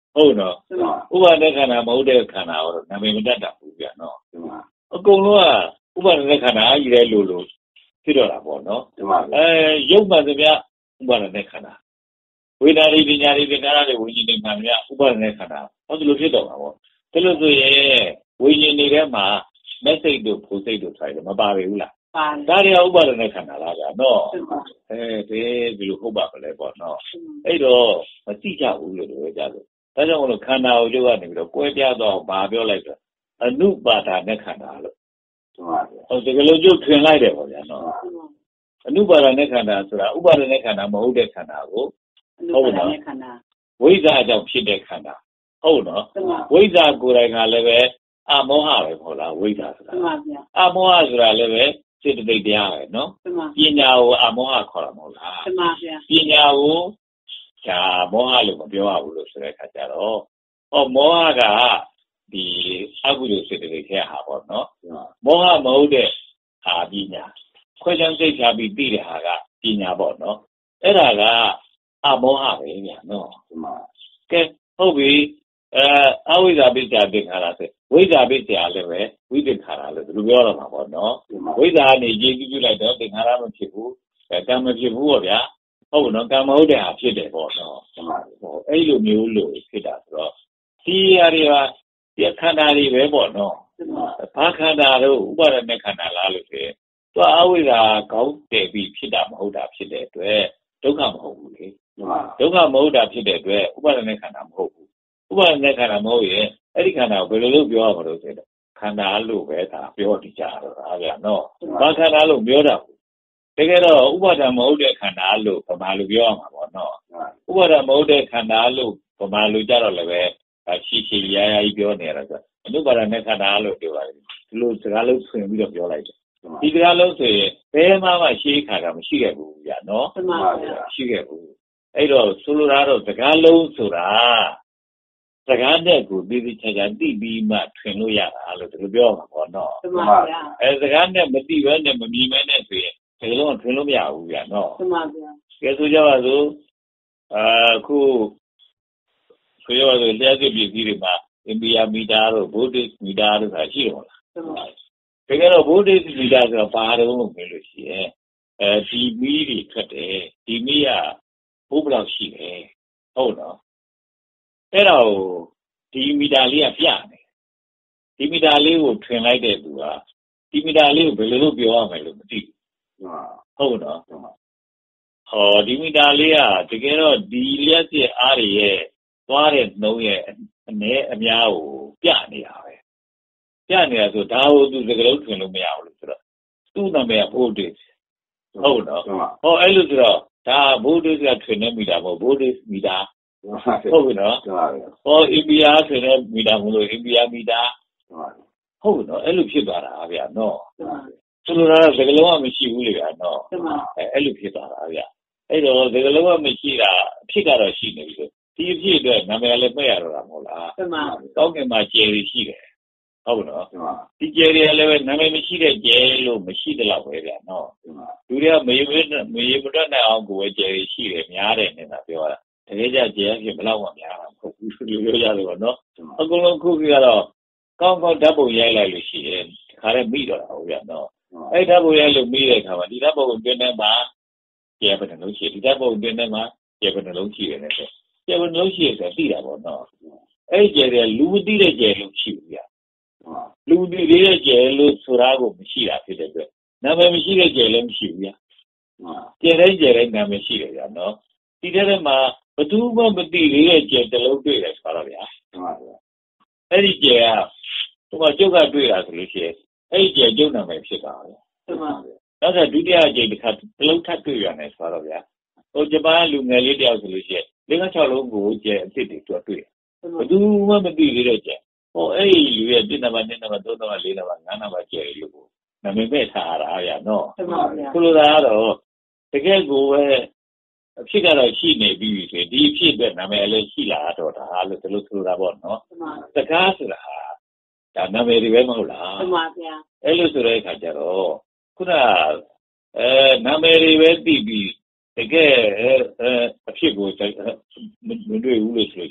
A: ဟုတ်နော်ဥပါဒณะခန္ဓာမဟုတ်တဲ့ခန္ဓာတော့နာမည်မတတ်တာဘူးဗျာနော်အကုန်လုံးကဥပါဒณะခန္ဓာကြီးတဲ့လို့လို့ဖြစ်တော့တာပေါ့နော်အဲရုပ်မှန်သမျှဥပါဒณะခန္ဓာဝေဒနာတွေပညာတွေသင်္ခါရတွေဝိညာဉ်တွေမှန်သမျှဥပါဒณะခန္ဓာဟောဒီလိုဖြစ်တော့မှာပေါ့ဒါလို့ဆိုရင်ဝိညာဉ်တွေထဲမှာမက်စိတ်တို့ဖိုစိတ်တို့ဆိုရင်မပါပဲဘူးလားဒါတွေကဥပါဒณะခန္ဓာလားဗျာနော်အဲဒီဒီလိုဟုတ်ပါမလဲပေါ့နော်အဲ့တော့မသိကြဘူးလို့ပြောကြလို့ဒါကြောင့်မလို့ခန္ဓာကိုကျုပ်ကနေပြီးတော့ကွဲပြားတော့ဘာပြောလိုက်တော့အနုပါဒณะခန္ဓာလို့ဟုတ်တယ်ကလေးကျုပ်ထွင်လိုက်တယ်ပေါ့ဗျာနော်အနုပါဒณะခန္ဓာဆိုတာဥပါဒณะခန္ဓာမဟုတ်တဲ့ခန္ဓာကိုဟုတ်နော်ဝိဇ္ဇာကြောင့်ဖြစ်တဲ့ခန္ဓာဟုတ်နော်ဝိဇ္ဇာကိုယ်တိုင်ကလည်းပဲအမောဟပဲမဟုတ်လားဝိဇ္ဇာဆိုတာအမောဟဆိုတာလည်းပဲစေတသိက်တရားပဲနော်ပညာကိုအမောဟခေါ်တာမဟုတ်လားပညာကိုဒါမောဟလို့မပြောရဘူးလို့ဆိုတဲ့အခါကျတော့ဟောမောဟကဒီအကုသိုလ်စေတသိက်ထဲဟာပေါ့နော်မောဟမဟုတ်တဲ့ဟာပညာခွဲခြားစိတ်ချပြီးသိတဲ့ဟာကပညာပေါ့နော်အဲ့ဒါကအမောဟပဲညာနော်ကဲဟုတ်ပြီအဲအဝိဇ္ဇာပိစ္ဆာသင်္ခါရဆိုဝိဇ္ဇာပိစ္ဆာလည်းပဲဝိသင်္ခါရလို့သူပြောတော့မှာပေါ့နော်ဝိဇ္ဇာကနေရေးကြည့်ပြလိုက်တော့သင်္ခါရမဖြစ်ဘူးအဲကံမဖြစ်ဘူးပေါ့ဗျာဟုတ်နော်ကံမဟုတ်တဲ့ဟာဖြစ်တယ်ပေါ့နော်ဟောအဲ့လိုမျိုးလို့ဖြစ်တာဆိုတော့ဒီအရာတွေကဒီခန္ဓာတွေပဲပေါ့နော်ဘာခန္ဓာတော့ဥပါဒณะခန္ဓာလားလို့ဆိုရင်သူအဝိဇ္ဇာကောင်းတယ်ပြီးဖြစ်တာမဟုတ်တာဖြစ်တဲ့အတွက်ဒုက္ခမဟုတ်ဘူးလေဒုက္ခမဟုတ်တာဖြစ်တဲ့အတွက်ဥပါဒณะခန္ဓာမဟုတ်ဘူးဥပါဒณะခန္ဓာမဟုတ်ရင်အဲ့ဒီခန္ဓာကိုဘယ်လိုလုပ်ပြောရမလို့ဆိုတော့ခန္ဓာလို့ပဲဒါပြောနေကြတော့ဒါဗျာနော်ဘာခန္ဓာလို့ပြောတာတကယ်တော့ဥပါဒမဟုတ်တဲ့ခန္ဓာလို့ဗမာလိုပြောရမှာပေါ့နော်ဥပါဒမဟုတ်တဲ့ခန္ဓာလို့ဗမာလိုကြတော့လည်းပဲရှည်ရှည်ရာရာကြီးပြောနေရတာဆိုအနုပါဒနဲ့ခန္ဓာလို့ပြောပါတယ်ဒီလိုစကားလုံးဆွင်ပြီးတော့ပြောလိုက်တယ်ဒီစကားလုံးဆိုရင်ဘယ်မှမှရှေးခါကမရှိခဲ့ဘူးဗျာနော်ရှိခဲ့ဘူးအဲ့တော့ဆိုလိုတာတော့စကားလုံးဆိုတာစကားနဲ့ကိုပြီးပြီးချာချာသိပြီးမှထွင်လို့ရတာလို့ဒီလိုပြောမှာပေါ့နော်အဲစကားနဲ့မသိဘဲနဲ့မမြင်ဘဲနဲ့ဆိုရင်ဒီလိုထွင်လို့မရဘူးဗျာနော်မှန်ပါဗျာကဲဆိုကြပါစို့အခုဆိုရတော့လျှက်စစ်ပြည်ကြီးတွေမှာအင်ပီယာမီတာတို့ဗိုလ်တစ်မီတာတို့ဆိုတာရှိတော့လားတကယ်တော့ဗိုလ်တစ်မီတာဆိုတာဘာတုံးလို့ပြောလို့ရှိရင်အဲဒီမီးတွေထွက်တယ်ဒီမီးကဘိုးဘလောက်ရှိတယ်ဟုတ်နော်အဲ့တော့ဒီမီတာလေးကပြနေဒီမီတာလေးကိုထွင်လိုက်တဲ့သူကဒီမီတာလေးကိုဘယ်လိုလုပ်ပြောရမလဲလို့မသိဘူးဟုတ်နော်ဟောဒီမီတာလေးကတကယ်တော့ဒီလျှက်စစ်အားတွေရဲ့သွားတဲ့နှုံးရဲ့အနည်းအများကိုပြနေတာပဲပြနေတာဆိုဒါကိုသူစကလုံးထွင်လို့မရဘူးလို့ဆိုတော့သူ့နာမည်ကဘိုးတစ်ဟုတ်နော်ဟောအဲ့လိုဆိုတော့ဒါဘိုးတစ်ကထွင်နေမိတာမဟုတ်ဘိုးတစ်မီတာဟုတ်ပြီနော်ဟောအင်ပီယာထွင်နေမိတာမလို့အင်ပီယာမီတာဟုတ်နော်အဲ့လိုဖြစ်သွားတာဗျာနော်ဆိုလိုတာစကလုံးကမရှိဘူးလေဗျာနော်အဲအဲ့လိုဖြစ်သွားတာဗျာအဲ့တော့စကလုံးကမရှိတာဖြစ်ကတော့ရှိနေပြီလို့ဒီအဖြစ်အတွက်နာမည်လည်းမှတ်ရတော့တာမဟုတ်လားမှန်ပါကောင်းကင်မှာကျယ်ရရှိတယ်ဟုတ်နော်ဒီကျယ်ရလည်းပဲနာမည်မရှိတဲ့ကျယ်လို့မရှိတဲ့လောက်ပဲဗျာနော်လူတွေကမရေမရေမတွက်နိုင်အောင်ကိုယ်ပဲကျယ်ရရှိတယ်များတယ်နေတာပြောတာတကယ်ကြကျယ်ရဖြစ်ဘယ်လောက်မှများတာမဟုတ်ဘူးလူပြောရတယ်ပေါ့နော်အကုန်လုံးခုကတော့ကောင်းကောင်းဓာတ်ပုံရိုက်လိုက်လို့ရှိရင်ခါရဲမိတော့တာဟုတ်ဗျာနော်အဲ့ဓာတ်ပုံရိုက်လို့မိတဲ့အခါမှာဒီဓာတ်ပုံကိုတွင်းထဲမှာကျယ်ပဲနှလုံးရှိဒီဓာတ်ပုံတွင်းထဲမှာကျယ်ပဲနှလုံးရှိတယ်နဲ့ကျယ်ပဲနှလုံးရှိတယ်ဆိုသိတာပေါ့နော်အဲ့ကျယ်တယ်လူမသိတဲ့ကျယ်လို့ရှိဘူးဗျာလူသိတဲ့ကျယ်လို့ဆိုတာကိုမရှိတာဖြစ်တဲ့အတွက်နာမည်မရှိတဲ့ကျယ်လည်းမရှိဘူးဗျာကျယ်တိုင်းကျယ်တိုင်းနာမည်ရှိတယ်ဗျာနော်ဒီထဲမှာဘသူမှမသိသေးတဲ့ကျယ်တစ်လုံးတွေ့တယ်ဆိုတော့ဗျာအဲ့ဒီကျယ်ကဟိုမှာကျုပ်ကတွေ့တာဆိုလို့ရှိရင်အဲ့ဒီကျယ်ကျုပ်နာမည်ဖြစ်တာဗျာနောက်ဆိုဒုတိယကျယ်တစ်ခါတစ်လုံးထပ်တွေ့ရတယ်ဆိုတော့ဗျာဟိုဂျပန်လူငယ်လေးတယောက်ဆိုလို့ရှိရင်လေးငါးခြောက်လုံးကိုကျယ်အစ်စ်တွေတွေ့တွေ့ဘသူမှမသိသေးတဲ့ကျယ်ဟိုအဲ့ဒီလူရဲ့တစ်နံပါတ်နှစ်နံပါတ်သုံးနံပါတ်လေးနံပါတ်ငါးနံပါတ်ကျယ်လို့နာမည်မဲ့ထားရတာဗျာနော်ဆိုလိုတာကတော့တကယ်ကိုပဲအဖြစ်ကတော့ရှိနေပြီဆိုဒီအဖြစ်အတွက်နာမည်လည်းရှိလာတော့တာလို့ဒီလိုဆိုတာပေါ့နော်စကားဆိုတာဒါနာမည်တွေပဲမဟုတ်လားမှန်ပါဗျာအဲ့လိုဆိုတဲ့အခါကျတော့ခုနအဲနာမည်တွေပဲသိပြီးတကယ်အဲအဖြစ်ကိုမတွေ့ဘူးလို့ဆိုလို့ရှိရင်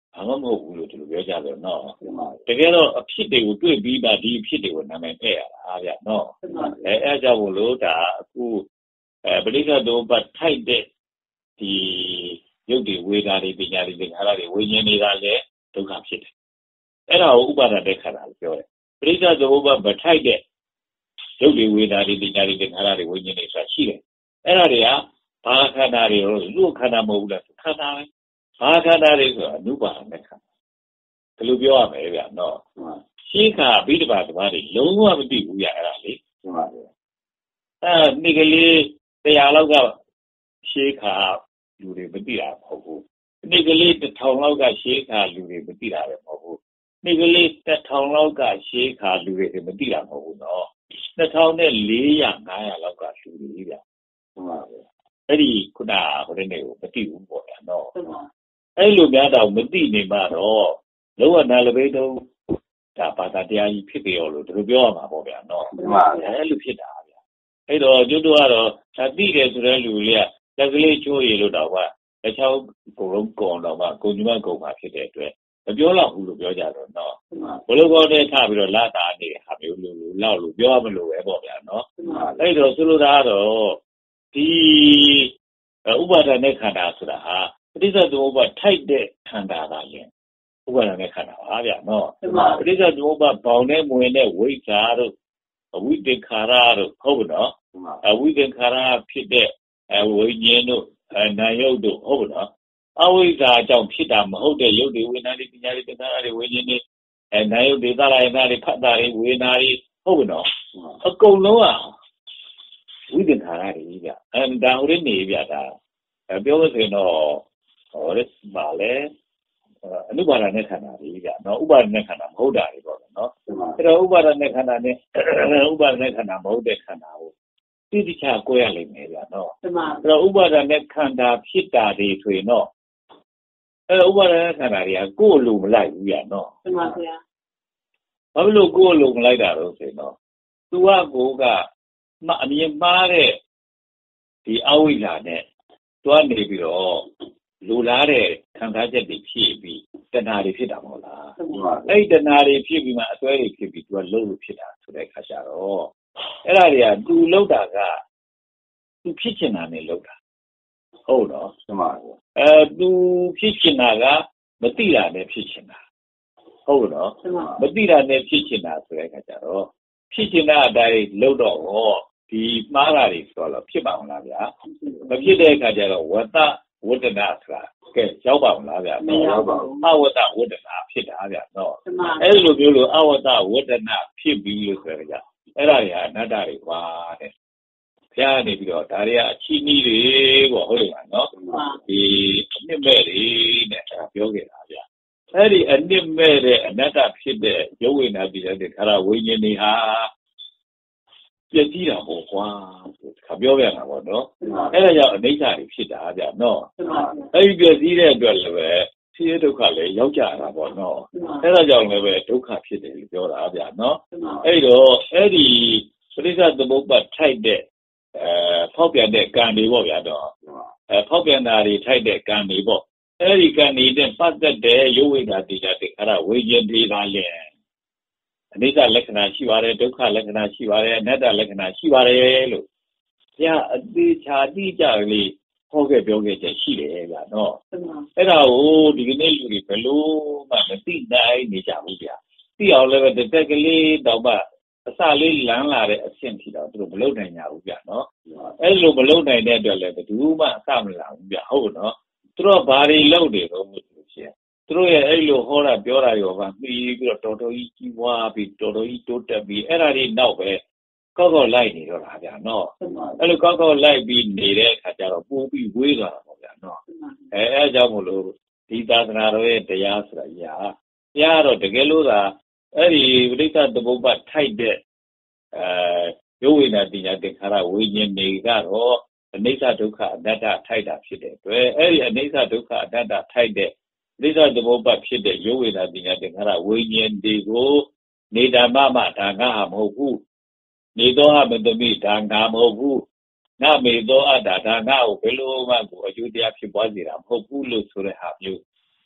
A: ဘာမှမဟုတ်ဘူးလို့ဒီလိုပြောကြတယ်နော်တကယ်တော့အဖြစ်တွေကိုတွေ့ပြီးမှဒီအဖြစ်တွေကိုနာမည်ထည့်ရတာဗျနော်အဲအဲကြောင့်မလို့ဒါအခုအဲပဋိစ္စသမုပ္ပါထိုက်တဲ့ဒီရုပ်တွေဝေဒနာတွေပညာတွေသင်္ခါရတွေဝိညာဉ်တွေကလည်းဒုက္ခဖြစ်တယ်အဲ့ဒါကိုဥပါဒတဲ့ခန္ဓာလို့ပြောတယ်ပဋိစ္စသမုပ္ပါမထိုက်တဲ့ရုပ်တွေဝေဒနာတွေပညာတွေသင်္ခါရတွေဝိညာဉ်တွေဆိုတာရှိတယ်အဲ့ဒါတွေကဘာခန္ဓာတွေလို့လူခန္ဓာမဟုတ်ဘူးလားခန္ဓာပဲဘာခန္ဓာတွေဆိုတာအနုပါဒနဲ့ခန္ဓာဘယ်လိုပြောရမလဲဗျနော်ရှင်းခါဘိဓဘာသမားတွေလုံးဝမသိဘူးဗျအဲ့ဒါလေဟုတ်ပါဘူးအဲဒီကလေးတရားလောက်ကရှင်းခါလူတွေမသိတာမဟုတ်ဘူးဒီကလေးတစ်ထောင်လောက်ကရှင်းခါလူတွေမသိတာပဲမဟုတ်ဘူးဒီကလေးတစ်ထောင်လောက်ကရှင်းခါလူတွေမသိတာမဟုတ်ဘူးနော်နှစ်ထောင်နဲ့လေးရာငါးရာလောက်ကလူတွေဗျဟုတ်ပါဘူးအဲ့ဒီခုနဟိုတဲ့နေကိုမသိဘူးပေါ့ဗျာနော်အဲ့လိုများတော့မသိနေမှတော့လောကနာလပိတုံးဒါဘာသာတရားကြီးဖြစ်ပြောလို့တို့ပြောရမှာပေါ့ဗျာနော်အဲ့လိုဖြစ်တာဗျာအဲ့တော့ကျွတ်တို့ကတော့ဒါသိတယ်ဆိုတဲ့လူလေးကလက်ကလေးချိုးရလို့တော့ကတခြားကိုယ်လုံးကုံတော့ကကိုညီမကုံမှာဖြစ်တဲ့အတွက်မပြောတော့ဘူးလို့ပြောကြတော့နော်ဘလို့ကောတဲ့ထားပြီးတော့လာတာနေဟာမျိုးလိုလိုလောက်လို့ပြောမလို့ပဲပေါ့ဗျာနော်အဲ့တော့ဆိုလိုတာကတော့ဒီဥပါဒနဲ့ခန္ဓာဆိုတာဟာပဋိစ္စသမုပ္ပါထိုက်တဲ့ခန္ဓာပါရင်ဥပါဒနဲ့ခန္ဓာပါဗျာနော်ပဋိစ္စသမုပ္ပါဘောင်နဲ့မဝင်တဲ့ဝိဇ္ဇာတို့အဝိသင်္ခါရတို့ဟုတ်ဘူးနော်အဝိသင်္ခါရဖြစ်တဲ့ဝိညာဉ်တို့နာယုတ်တို့ဟုတ်ဘူးနော်အဝိဇ္ဇာကြောင့်ဖြစ်တာမဟုတ်တဲ့ယုတ်တွေဝိညာဉ်တွေပညာတွေသင်္ခါရတွေဝိညာဉ်တွေအဲနာယုတ်တွေသလာယနာတွေဖတ်တာတွေဝေနာတွေဟုတ်ဘူးနော်အကုန်လုံးอ่ะဝိသင်္ခါရတွေကြီးဗျအဲဒါဟိုနေဗျဒါပြောလို့ဆိုရင်တော့ဟောရပါလေအနုပါဒနဲ့ခန္ဓာကြီးဗျနော်ဥပါဒနဲ့ခန္ဓာမဟုတ်တာတွေပေါ့နော်အဲ့တော့ဥပါဒနဲ့ခန္ဓာနဲ့ဥပါဒနဲ့ခန္ဓာမဟုတ်တဲ့ခန္ဓာကိုတိတိကျကျကိုရလိမ့်မယ်ဗျနော်အဲ့တော့ဥပါဒနဲ့ခန္ဓာဖြစ်တာတွေဆိုရင်တော့အဲ့ဥပါဒနဲ့ခန္ဓာတွေကကိုယ်လိုမလိုက်ဘူးဗျနော်
B: မှန်ပါဗျာ
A: ဘာလို့ကိုယ်လိုမလိုက်တာလို့ဆိုရင်တော့သူကကိုကအမြင်မှားတဲ့ဒီအဝိဇ္ဇာနဲ့တွားနေပြီးတော့လူလားတဲ့ခံစားချက်တွေဖြစ်ပြီးတဏှာတွေဖြစ်တာမဟုတ်လားအဲ့ဒီတဏှာတွေဖြစ်ပြီးမှအစွဲတွေဖြစ်ပြီးသူကလှုပ်လို့ဖြစ်တာဆိုတဲ့အခါကျတော့အဲ့ဒါတွေကသူလှုပ်တာကသူဖြစ်ချင်တာနဲ့လှုပ်တာဟုတ်တော့
C: မှန်ပါဘူး
A: အဲသူဖြစ်ချင်တာကမသိတာနဲ့ဖြစ်ချင်တာဟုတ်တော့မသိတာနဲ့ဖြစ်ချင်တာဆိုတဲ့အခါကျတော့ဖြစ်ချင်တဲ့အတိုင်းလှုပ်တော့ဟောဒီမှားတာတွေဆိုတော့ဖြစ်ပါအောင်လားဗျာမဖြစ်တဲ့အခါကျတော့ဝတ္တဝတ္တနာဆိုတာကဲရောက်ပါအောင်လားဗျာ
C: မရောက်ပါဘူး
A: အဝတ္တဝတ္တနာဖြစ်တာဗျာနော်အဲ့လိုမျိုးလို့အဝတ္တဝတ္တနာဖြစ်ပြီးလို့ဆိုရကြအဲ့ဒါတွေဟာအနတ္တတွေပါတဲ့ဘုရားနေပြီးတော့ဒါတွေကအချီးနီးတွေပေါ့ဟုတ်တယ်ဗျာနော်ဒီအနှစ်မဲ့တွေနဲ့ပြောခဲ့တာဗျာအဲ့ဒီအနှစ်မဲ့တဲ့အနတ္တဖြစ်တဲ့ရုပ်ဝိညာဉ်ပြည်တဲ့ခါရဝိညာဉ်တွေဟာပြည့်စည်တာပေါ့ကွာခါပြောပြတာပေါ့နော်အဲ့ဒါကြောင့်အနိစ္စတွေဖြစ်တာဗျာနော်အဲ့ဒီပြည့်စည်တဲ့အတွက်လည်းပဲဆင်းရဲဒုက္ခလည်းရောက်ကြတာပေါ့နော်အဲ့ဒါကြောင့်လည်းပဲဒုက္ခဖြစ်တယ်လို့ပြောတာဗျာနော်အဲ့တော့အဲ့ဒီပဋိစ္စသမုပ္ပါထိုက်တဲ့အဲဖောက်ပြန်တဲ့ကံတွေပေါ့ဗျာတော့အဲဖောက်ပြန်တာတွေထိုက်တဲ့ကံတွေပေါ့အဲ့ဒီကံတွေနဲ့ပတ်သက်တဲ့ရုပ်ဝိညာဉ်တရားတွေခါရဝိညာဉ်တွေကလည်းအနိစ္စလက္ခဏာရှိပါတယ်ဒုက္ခလက္ခဏာရှိပါတယ်အနတ္တလက္ခဏာရှိပါတယ်လို့ဘုရားအသေးချာတိကျလေးဟောခဲ့ပြောခဲ့ချက်ရှိတယ်ဗျာနော်အဲ့ဒါကိုဒီကနေ့လူတွေဘယ်လို့မှမသိနိုင်နေကြဘူးဗျာသိအောင်လည်းပဲတစ်သက်ကလေးတော့မှအစလေးလမ်းလာတဲ့အဆင့်ထိတော့သူတို့မလုပ်နိုင်ကြဘူးဗျာနော်အဲ့လိုမလုပ်နိုင်တဲ့အတွက်လည်းဘယ်သူမှအစမလာဘူးဗျာဟုတ်နော်သူတို့ဘာတွေလုပ်နေတော့လို့ဆိုရှင်သူတို့ရဲ့အဲ့လိုဟောတာပြောတာရောကပြီးပြီးတော့တော်တော်ကြီးကြီးဝါပြီးတော်တော်ကြီးတိုးတက်ပြီးအဲ့ဒါတွေနောက်ပဲကောက်ကောက်လိုက်နေတော့တာဗျာနော်အဲ့လိုကောက်ကောက်လိုက်ပြီးနေတဲ့အခါကျတော့ပိုးပြီးဝေးသွားတာပေါ့ဗျာနော်အဲအဲအကြောင်းမလို့ဒီသာသနာတော်ရဲ့တရားဆိုတာကြီးဟာတရားတော့တကယ်လို့သာအဲ့ဒီပဋိစ္စသမုပ္ပါထိုက်တဲ့အဲရုပ်ဝိညာဉ်တရားသင်္ခါရဝိညာဉ်တွေကတော့အနိစ္စဒုက္ခအနတ္တထိုက်တာဖြစ်တဲ့အတွက်အဲ့ဒီအနိစ္စဒုက္ခအနတ္တထိုက်တဲ့ပဋိစ္စသမုပ္ပါဖြစ်တဲ့ရုပ်ဝိညာဉ်တရားသင်္ခါရဝိညာဉ်တွေကိုနေဓမ္မမဒါငါဟာမဟုတ်ဘူးနေသောအမတမိဒါငါမဟုတ်ဘူးငါမေသောအတ္တဒါငါကိုဘယ်လိုမှကိုအကျိုးတရားဖြစ်ပွားစေတာမဟုတ်ဘူးလို့ဆိုတဲ့ဟာမျိုး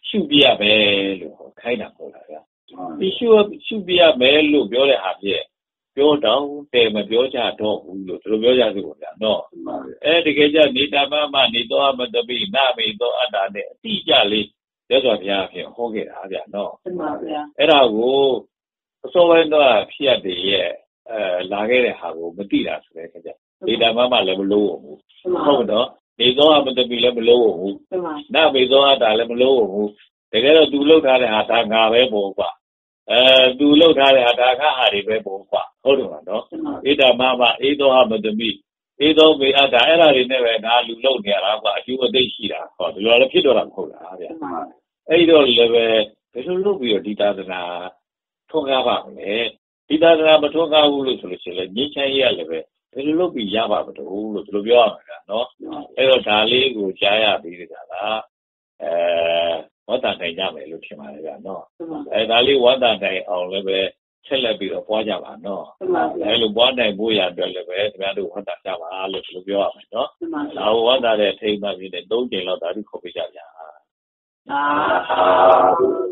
A: ရှုပြရမယ်လို့ခိုင်းတာပေါ့လားဗျဒီရှုရှုပြရမယ်လို့ပြောတဲ့ဟာပြည့်ပြောတော့တယ်မပြောကြတော့ဘူးလို့တို့ပြောကြစို့ဗျာနော်အဲတကယ်ကြနေတာမမနေတော့မတပိနာမေတော့အတ္တနဲ့အတိအကျလေးရသော်ဘုရားဖြင့်ဟောခဲ့တာဗျာနော်
B: မှန်ပါဗျ
A: အဲ့ဒါကိုအစောပိုင်းတော့ဖြစ်ရတဲ့ရဲ့အဲလာခဲ့တဲ့ဟာကိုမသိတာဆိုတဲ့ခါကျနေတာမမလည်းမလို့ဘူးဟုတ်တော့နေတော့မတပိလည်းမလို့ဘူးနာမေတော့အတ္တလည်းမလို့ဘူးတကယ်တော့သူလှုပ်ထားတဲ့ဟာဒါငါပဲပေါ့ကွာအဲသူလှုပ်ထားတဲ့ဟာဒါကဟာတွေပဲပေါ့ကွာဟုတ်တယ်မနော်ဣဒ္ဓမမဧသောဟမတမိဧသောမေအတ္တအဲ့ဒါတွေနဲ့ပဲငါလူလှုပ်နေရတာကွာအကျိုးအသိရှိတာဟောဒီလိုလည်းဖြစ်တော့တာမဟုတ်လားဗျအဲ့တော့လည်းပဲဘယ်လိုလုပ်ပြီးတော့ဒီသာသနာထွန်းကားပါမလဲဒီသာသနာမထွန်းကားဘူးလို့ဆိုလို့ရှိရင်လည်းငြိမ်းချမ်းရေးရလည်းပဲဘယ်လိုလုပ်ပြီးရပါမလို့လို့ဒီလိုပြောရမှာနော်အဲ့တော့ဒါလေးကိုကြားရပြီးကြတာအဲဝတ္တတိုင်ကြမယ်လို့ထင်ပါတယ်ဗျာနော်အဲဒါလေးဝတ္တတိုင်အောင်လည်းပဲဆက်လက်ပြီးတော့ပွားကြပါနော်အဲလိုပွားနိုင်ဖို့ရအတွက်လည်းပဲခင်ဗျားတို့ဝတ္တကြပါလို့ဒီလိုပြောရမယ်နော်ဒါဝတ္တတဲ့ထိမှပြည့်တဲ့သုံးကြိမ်လောက်ဒါတို့ခေါ်ပြကြဗျာအာ